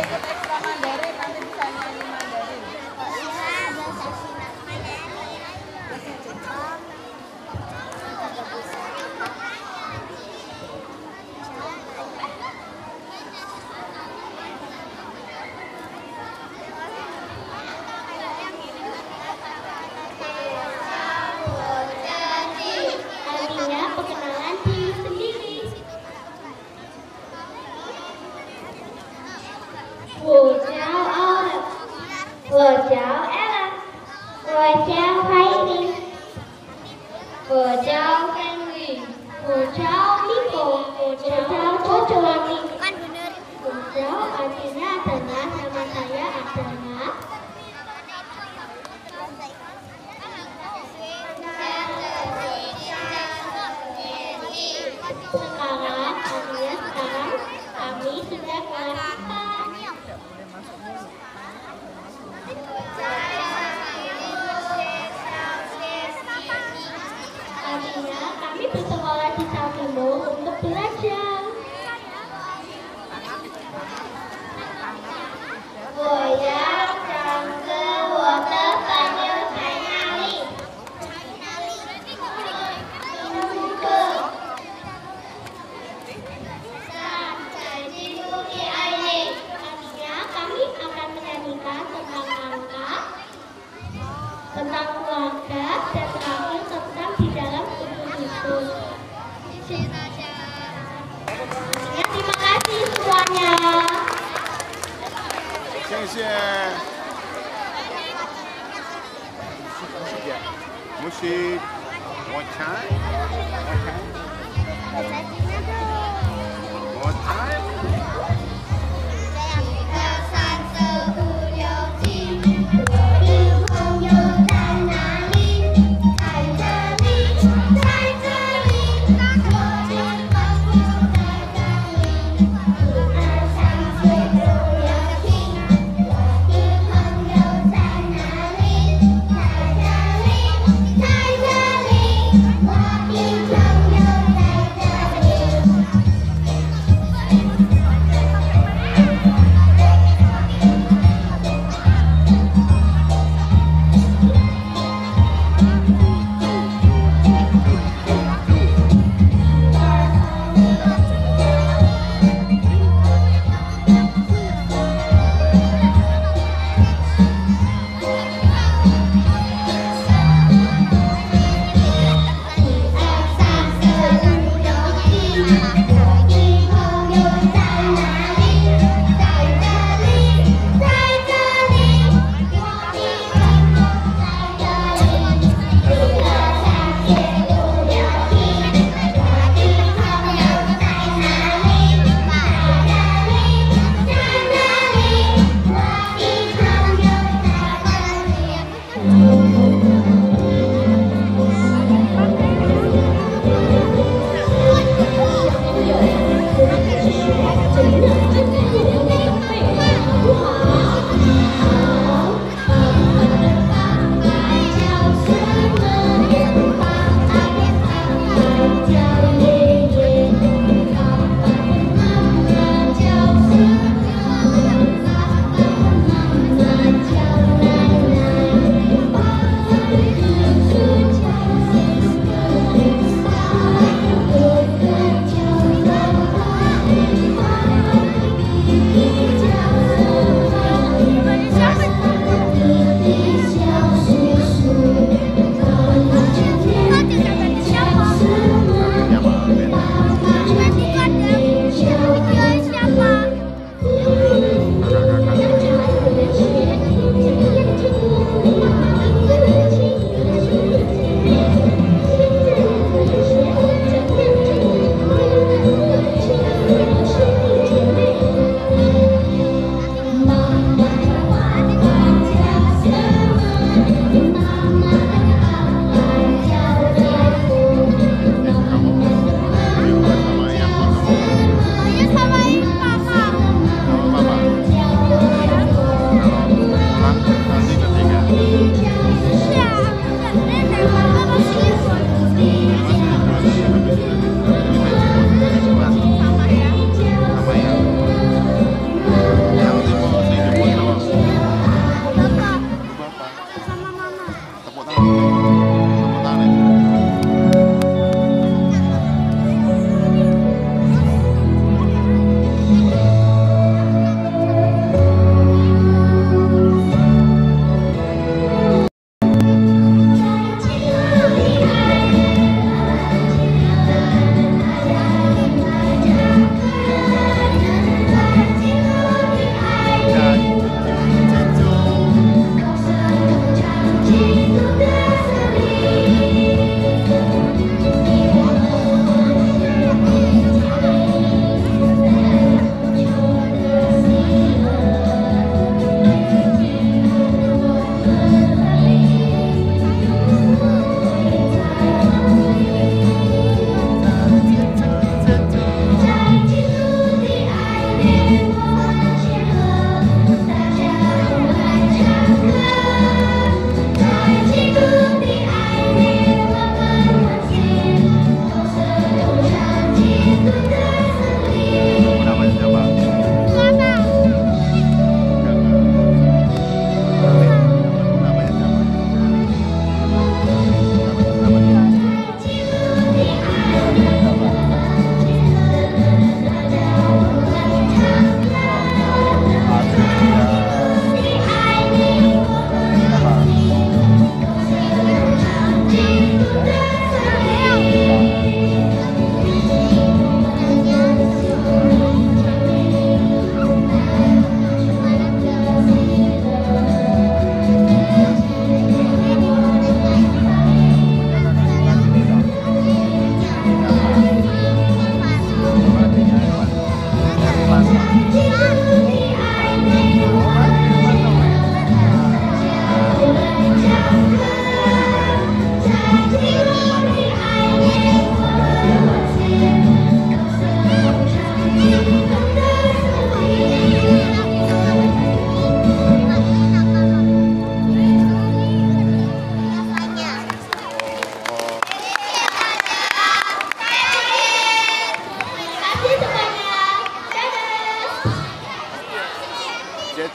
Musik, one time, one time, one time. Hãy subscribe cho kênh Ghiền Mì Gõ để không bỏ lỡ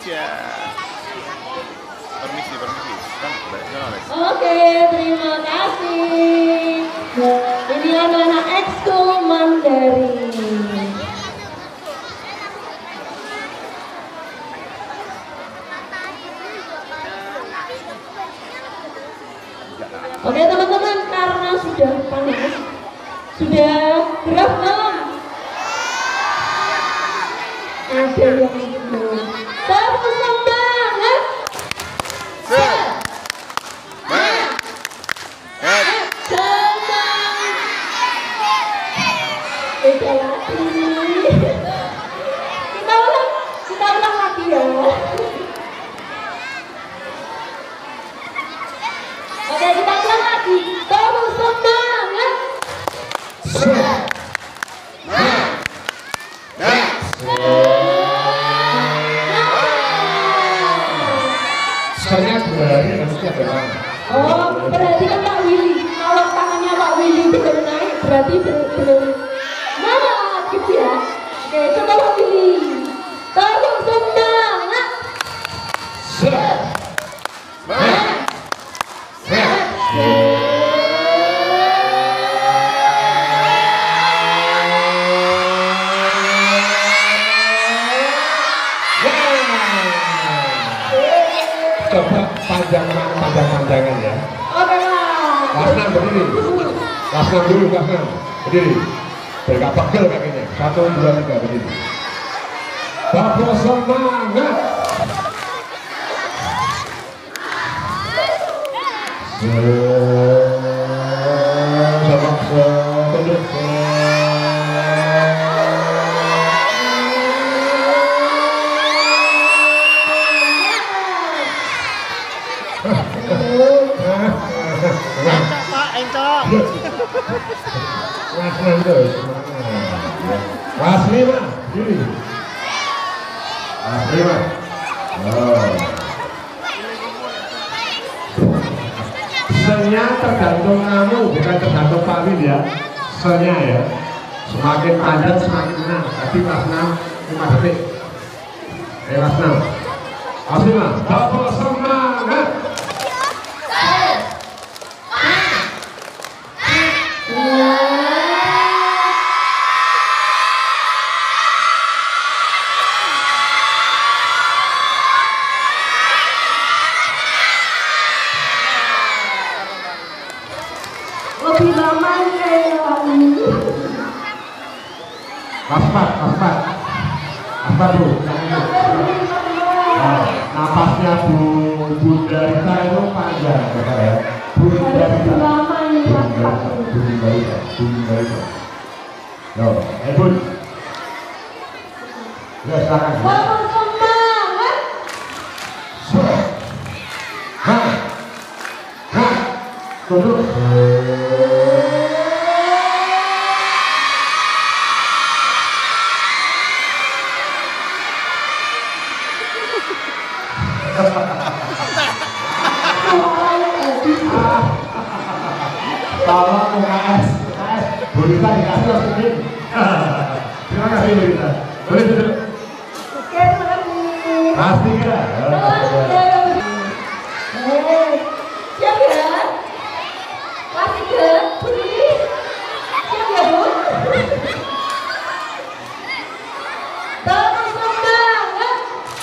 aja. Permisi, permisi. Kan balik ke Alex. Oke, terima kasih. Ini anak-anak ekskul Mandarin. Oke teman-teman, karena sudah panas, sudah gerak belum? Ada yang belum. Tepuk semangat. Beda lagi. Kita ulang, kita ulang lagi ya. Oke, kita ulang lagi. Tepuk semangat. Soalnya dua hari nanti ada mana? Oh, berarti kan Pak Willy. Kalau tangannya Pak Willy belum naik, berarti belum naik gitu ya. Oke, coba Pak Willy. Tepuk semangat. Coba panjangan, panjang-panjangan ya. Oke lah. Kelas enam berdiri. Kelas enam dulu, kelas enam berdiri. Biar gak pegel kakinya. Satu, dua, tiga berdiri. Tepuk semangat. Kelas lima, diri. Kelas lima. Oh. Senya tergantung kamu, bukan tergantung Pak Win ya. Senya ya. Semakin panjang semakin menang. Tadi kelas enam, lima detik. Eh, kelas enam. Kelas lima. Tepuk semangat. Lebih lama kayak lagi. Kelas empat, kelas empat. Kelas empat Bu. Nah, napasnya Bu Bunda Rita itu panjang ya. Bunda Rita. Lama ini Pak. Bunda Rita. Bunda Rita. Yo, eh Bun. Ya silakan. Tepuk semangat. Ha. Ha. Tunduk. Tolong U K S, U K S, Bu Rita dikasih oksigen. Terima kasih Bu Rita. Boleh duduk. Oke, terima kasih. Pasti kira. Eh, siap ya? Kelas tiga, berdiri. Siap ya Bu? Tepuk semangat.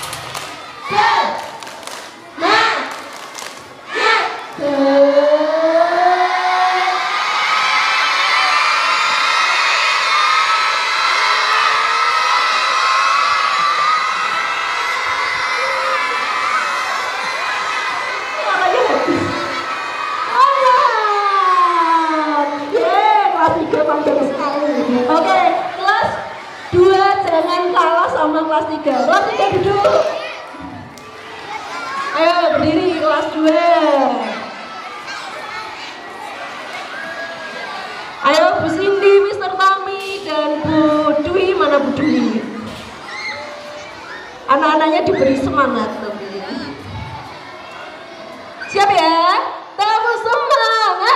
Oke, kelas dua jangan kalah sama kelas tiga. Kelas tiga duduk. Ayo berdiri kelas dua. Ayo Bu Cindy, Mister Tommy, dan Bu Dwi. Mana Bu Dwi? Anak-anaknya diberi semangat tapi. Siap ya? Tepuk semangat.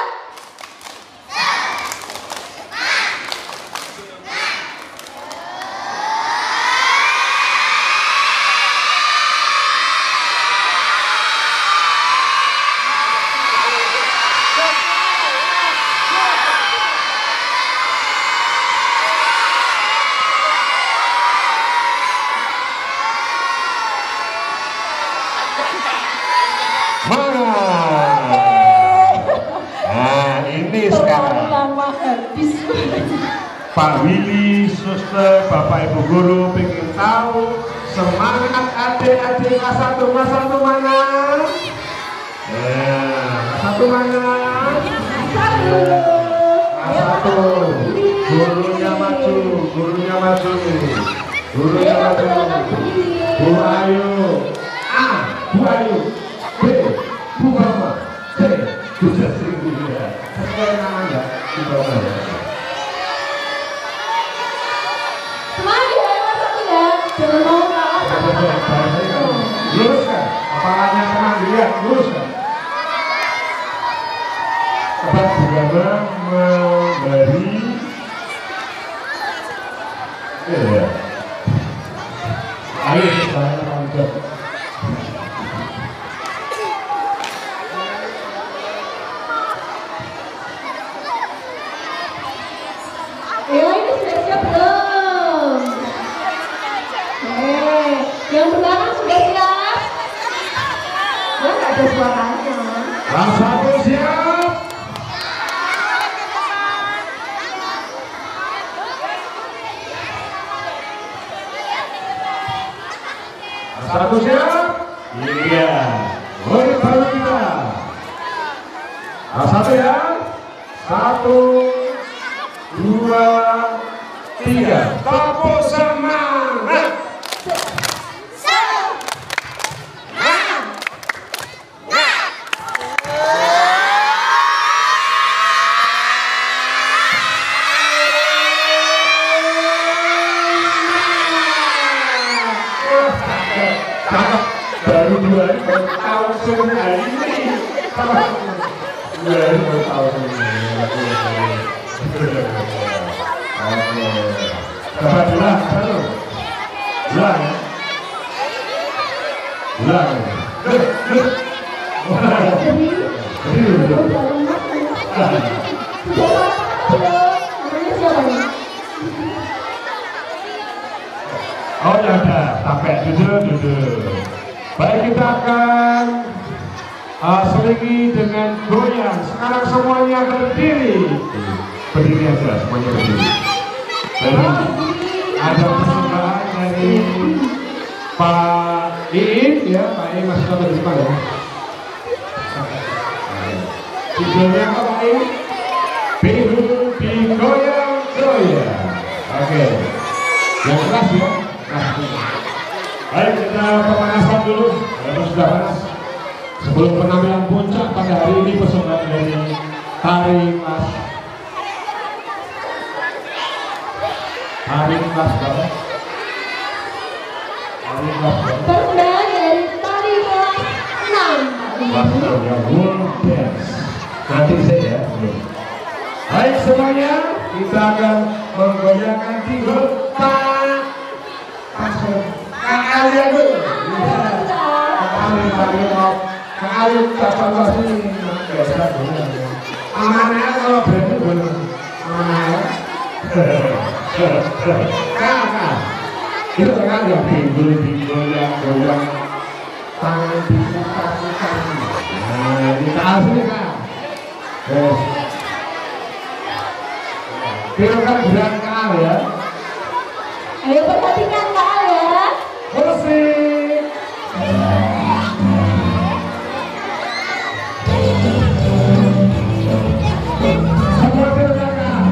Pak Willy, suster, Bapak Ibu Guru pengen tahu semangat adik-adik kelas satu, kelas satu mana? Ya, kelas satu mana? Kelas satu. Gurunya maju, gurunya maju, gurunya maju. Bu Ayu, A, Bu Ayu, B, Bu Mama, C, Bu Jasi, Bu Jaya. Sesuai namanya, Bu Mama. Jangan mau kalah sama luruskan, kepalanya tenang dilihat, luruskan. Tempat bagaimana memberi ya. Ayo saya lanjut. Ayo ini sudah siap belum? Eh, yang belakang sudah siap? Ya nggak ada suaranya. Kelas satu siap. Kelas satu siap. Iya. Murid baru kita. Kelas satu ya. Satu, dua, tiga. Tepuk semangat. Baru dua hari baru tahu semua hari ini. Dua hari baru tahu semua. Oke. Dapat jelas satu. Jelas ya. Jelas. Oh ya udah, sampai duduk duduk. Baik, kita akan uh, selingi dengan goyang. Sekarang semuanya berdiri. Berdiri aja, semuanya berdiri. Jadi ada persembahan dari Pak Iin, ya Pak Iin masih ada di depan ya. Judulnya apa Pak Iin? Biru digoyang goyang. Oke, yang keras ya. Baik, kita pemanasan dulu. Kalau sudah panas, sebelum penampilan puncak pada hari ini, persembahan dari tari kelas tari kelas berapa? Tari kelas berapa? Persembahan dari tari kelas enam. Kelas enam ya, World Dance. Nanti saja. Baik semuanya, kita akan menggoyangkan tiga tak pasang. Kalian dulu, kalian kalian mau kalian dapat pasti biasa dulu. Amanah kalau berani boleh, amanah. Kakak, itu kan yang pinggul pinggul yang goyang tangan dibuka buka. Nah, kita asli kan. Yes. Kita kan berangkat ya. Ayo perhatikan Kak ya. Musik. Semua berjaga.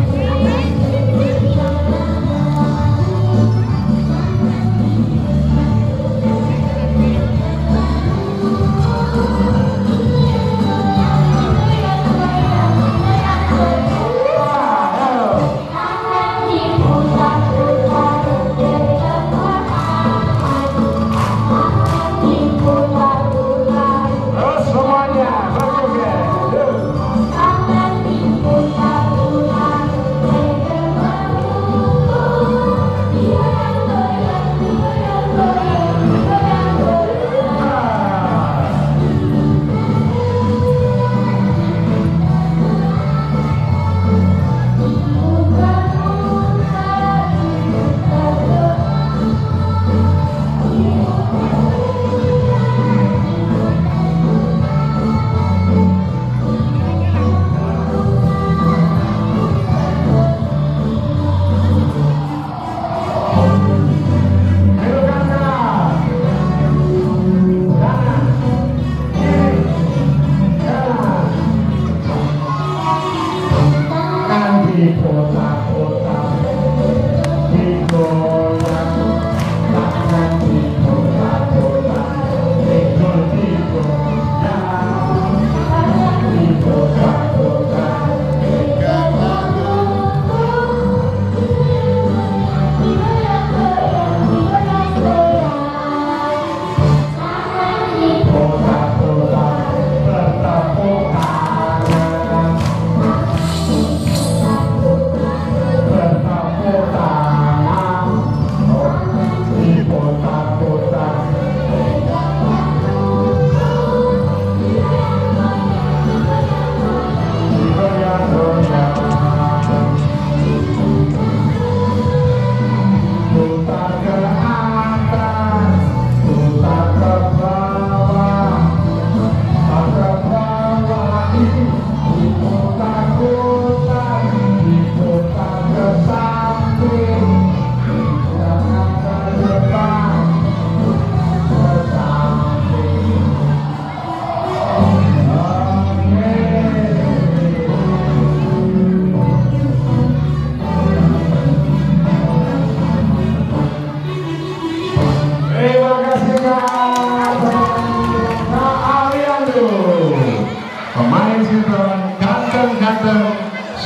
Thank you.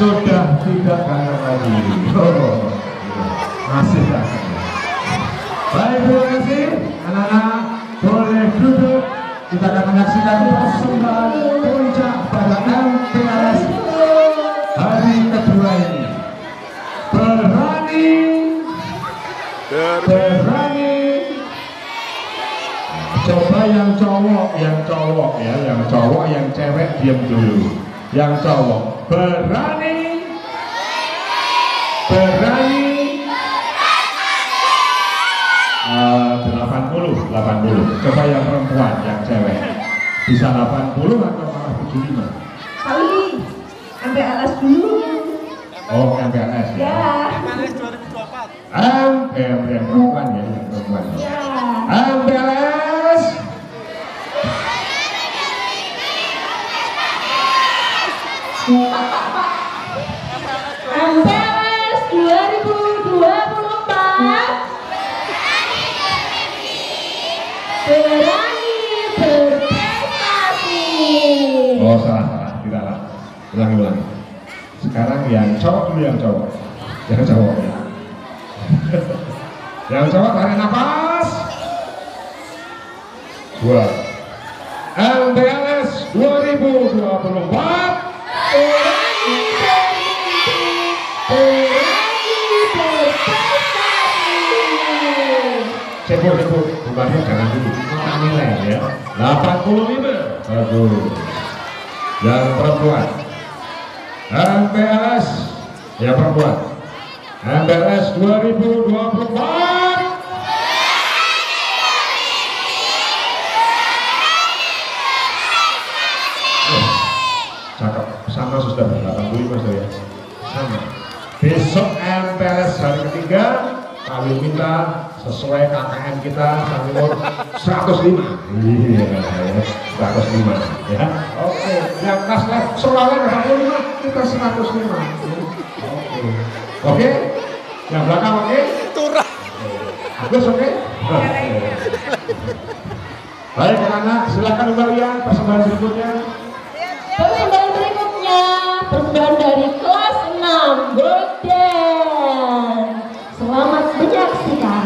sudah tidak kangen lagi. Oh, masih kangen. Baik, terima kasih anak-anak, boleh duduk. Kita akan menyaksikan persembahan puncak pada M P L S hari kedua ini. Berani, berani. Coba yang cowok, yang cowok ya, yang cowok, yang cewek diam dulu. Yang cowok berani, berani. Uh, delapan puluh, delapan puluh. Coba yang perempuan, yang cewek bisa delapan puluh atau malah tujuh puluh lima? Kali M P L S dulu. Oh, M P L S ya. Ya. M P L S dua ribu dua puluh empat. M, eh, yang perempuan ya, yang perempuan. Ya. M P L S. M P L S dua ribu dua puluh empat. Berani berprestasi. Oh, salah, salah, tidak lah. Ulangi, ulangi. Sekarang yang cowok dulu, yang cowok. Yang cowok ya. Yang cowok tarik nafas. Dua. M P L S dua ribu dua puluh empat. Berani bermimpi, berani berprestasi. Cebur, cebur. Bukannya jangan dulu. Kita nilai ya. delapan puluh lima. Bagus. Yang perempuan. M P L S. Yang perempuan. M P L S dua ribu dua puluh empat. Oh, cakep. Sama sudah delapan puluh lima saya. Sama. Besok M P L S hari ketiga kami minta sesuai K K M kita Santimur seratus lima. Iya, seratus lima ya. Oke, yang kelas lab Surabaya delapan puluh lima kita seratus lima. Oke. Oke. Yang belakang oke? Turah. Bagus oke? Baik anak-anak, silakan kembalian persembahan berikutnya. Persembahan berikutnya, persembahan dari kelas enam Golden. Selamat menyaksikan.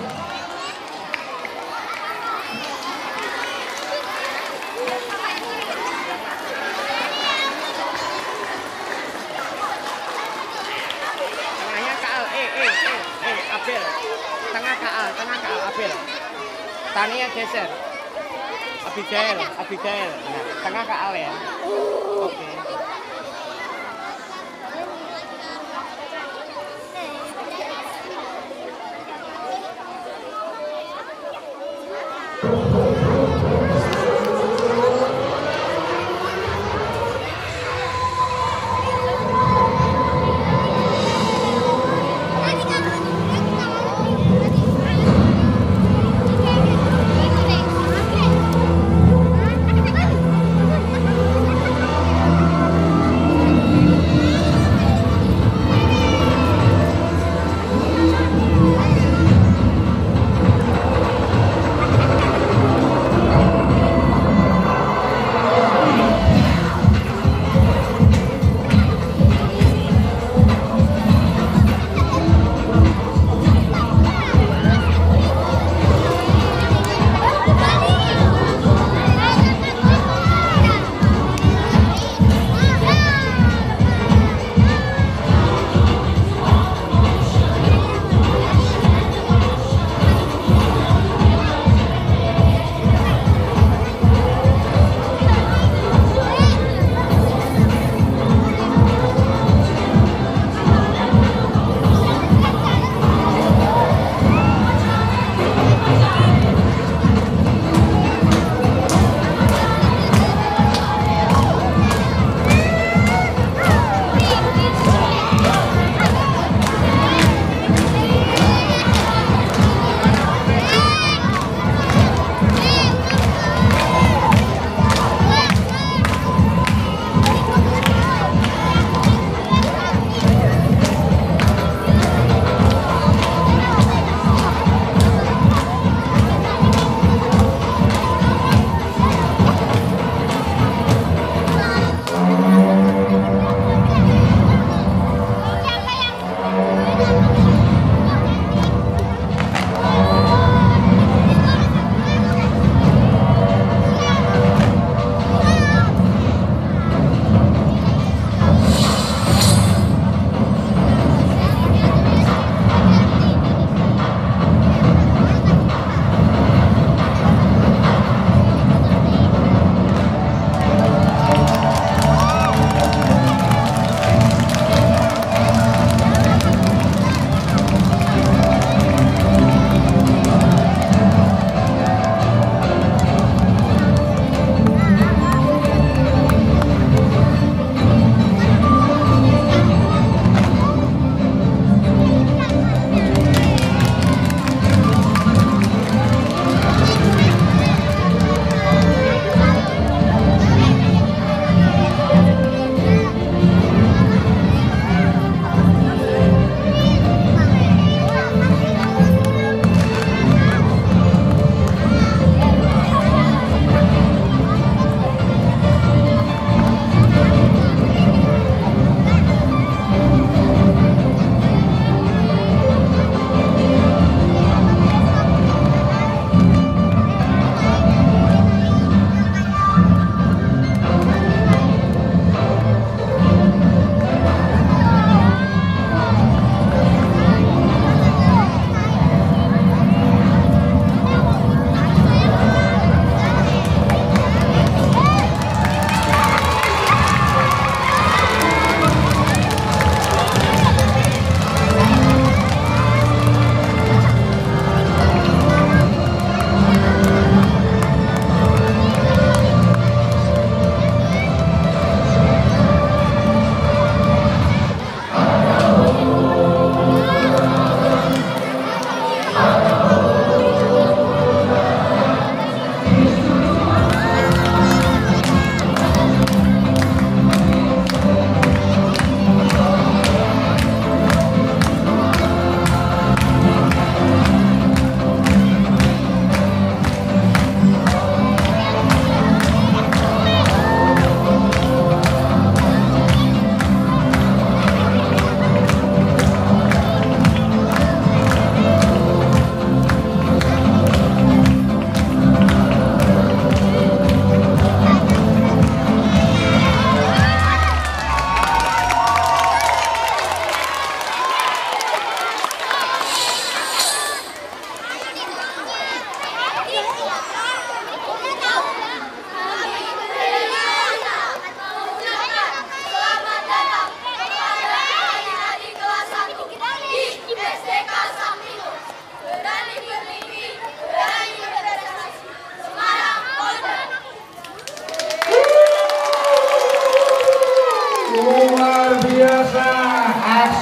Tengahnya K L, eh, eh, eh, eh, Abel. Tengah K L, tengah K L, Abel. Tania geser. Abigail, Abigail. Nah, tengah K L ya. Oke.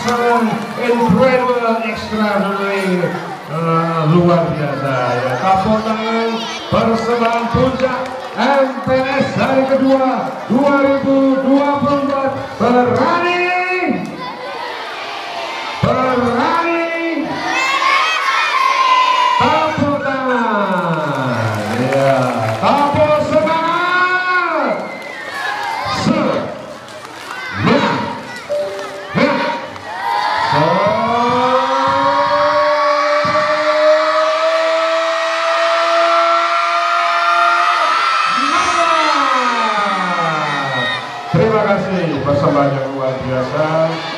excellent, incredible, extraordinary, uh, luar biasa ya. Tepuk tangan persembahan puncak M P S hari kedua dua ribu dua puluh empat. Berani, berani, tepuk tangan ya, tepuk semangat, semangat. Terima kasih persembahan yang luar biasa.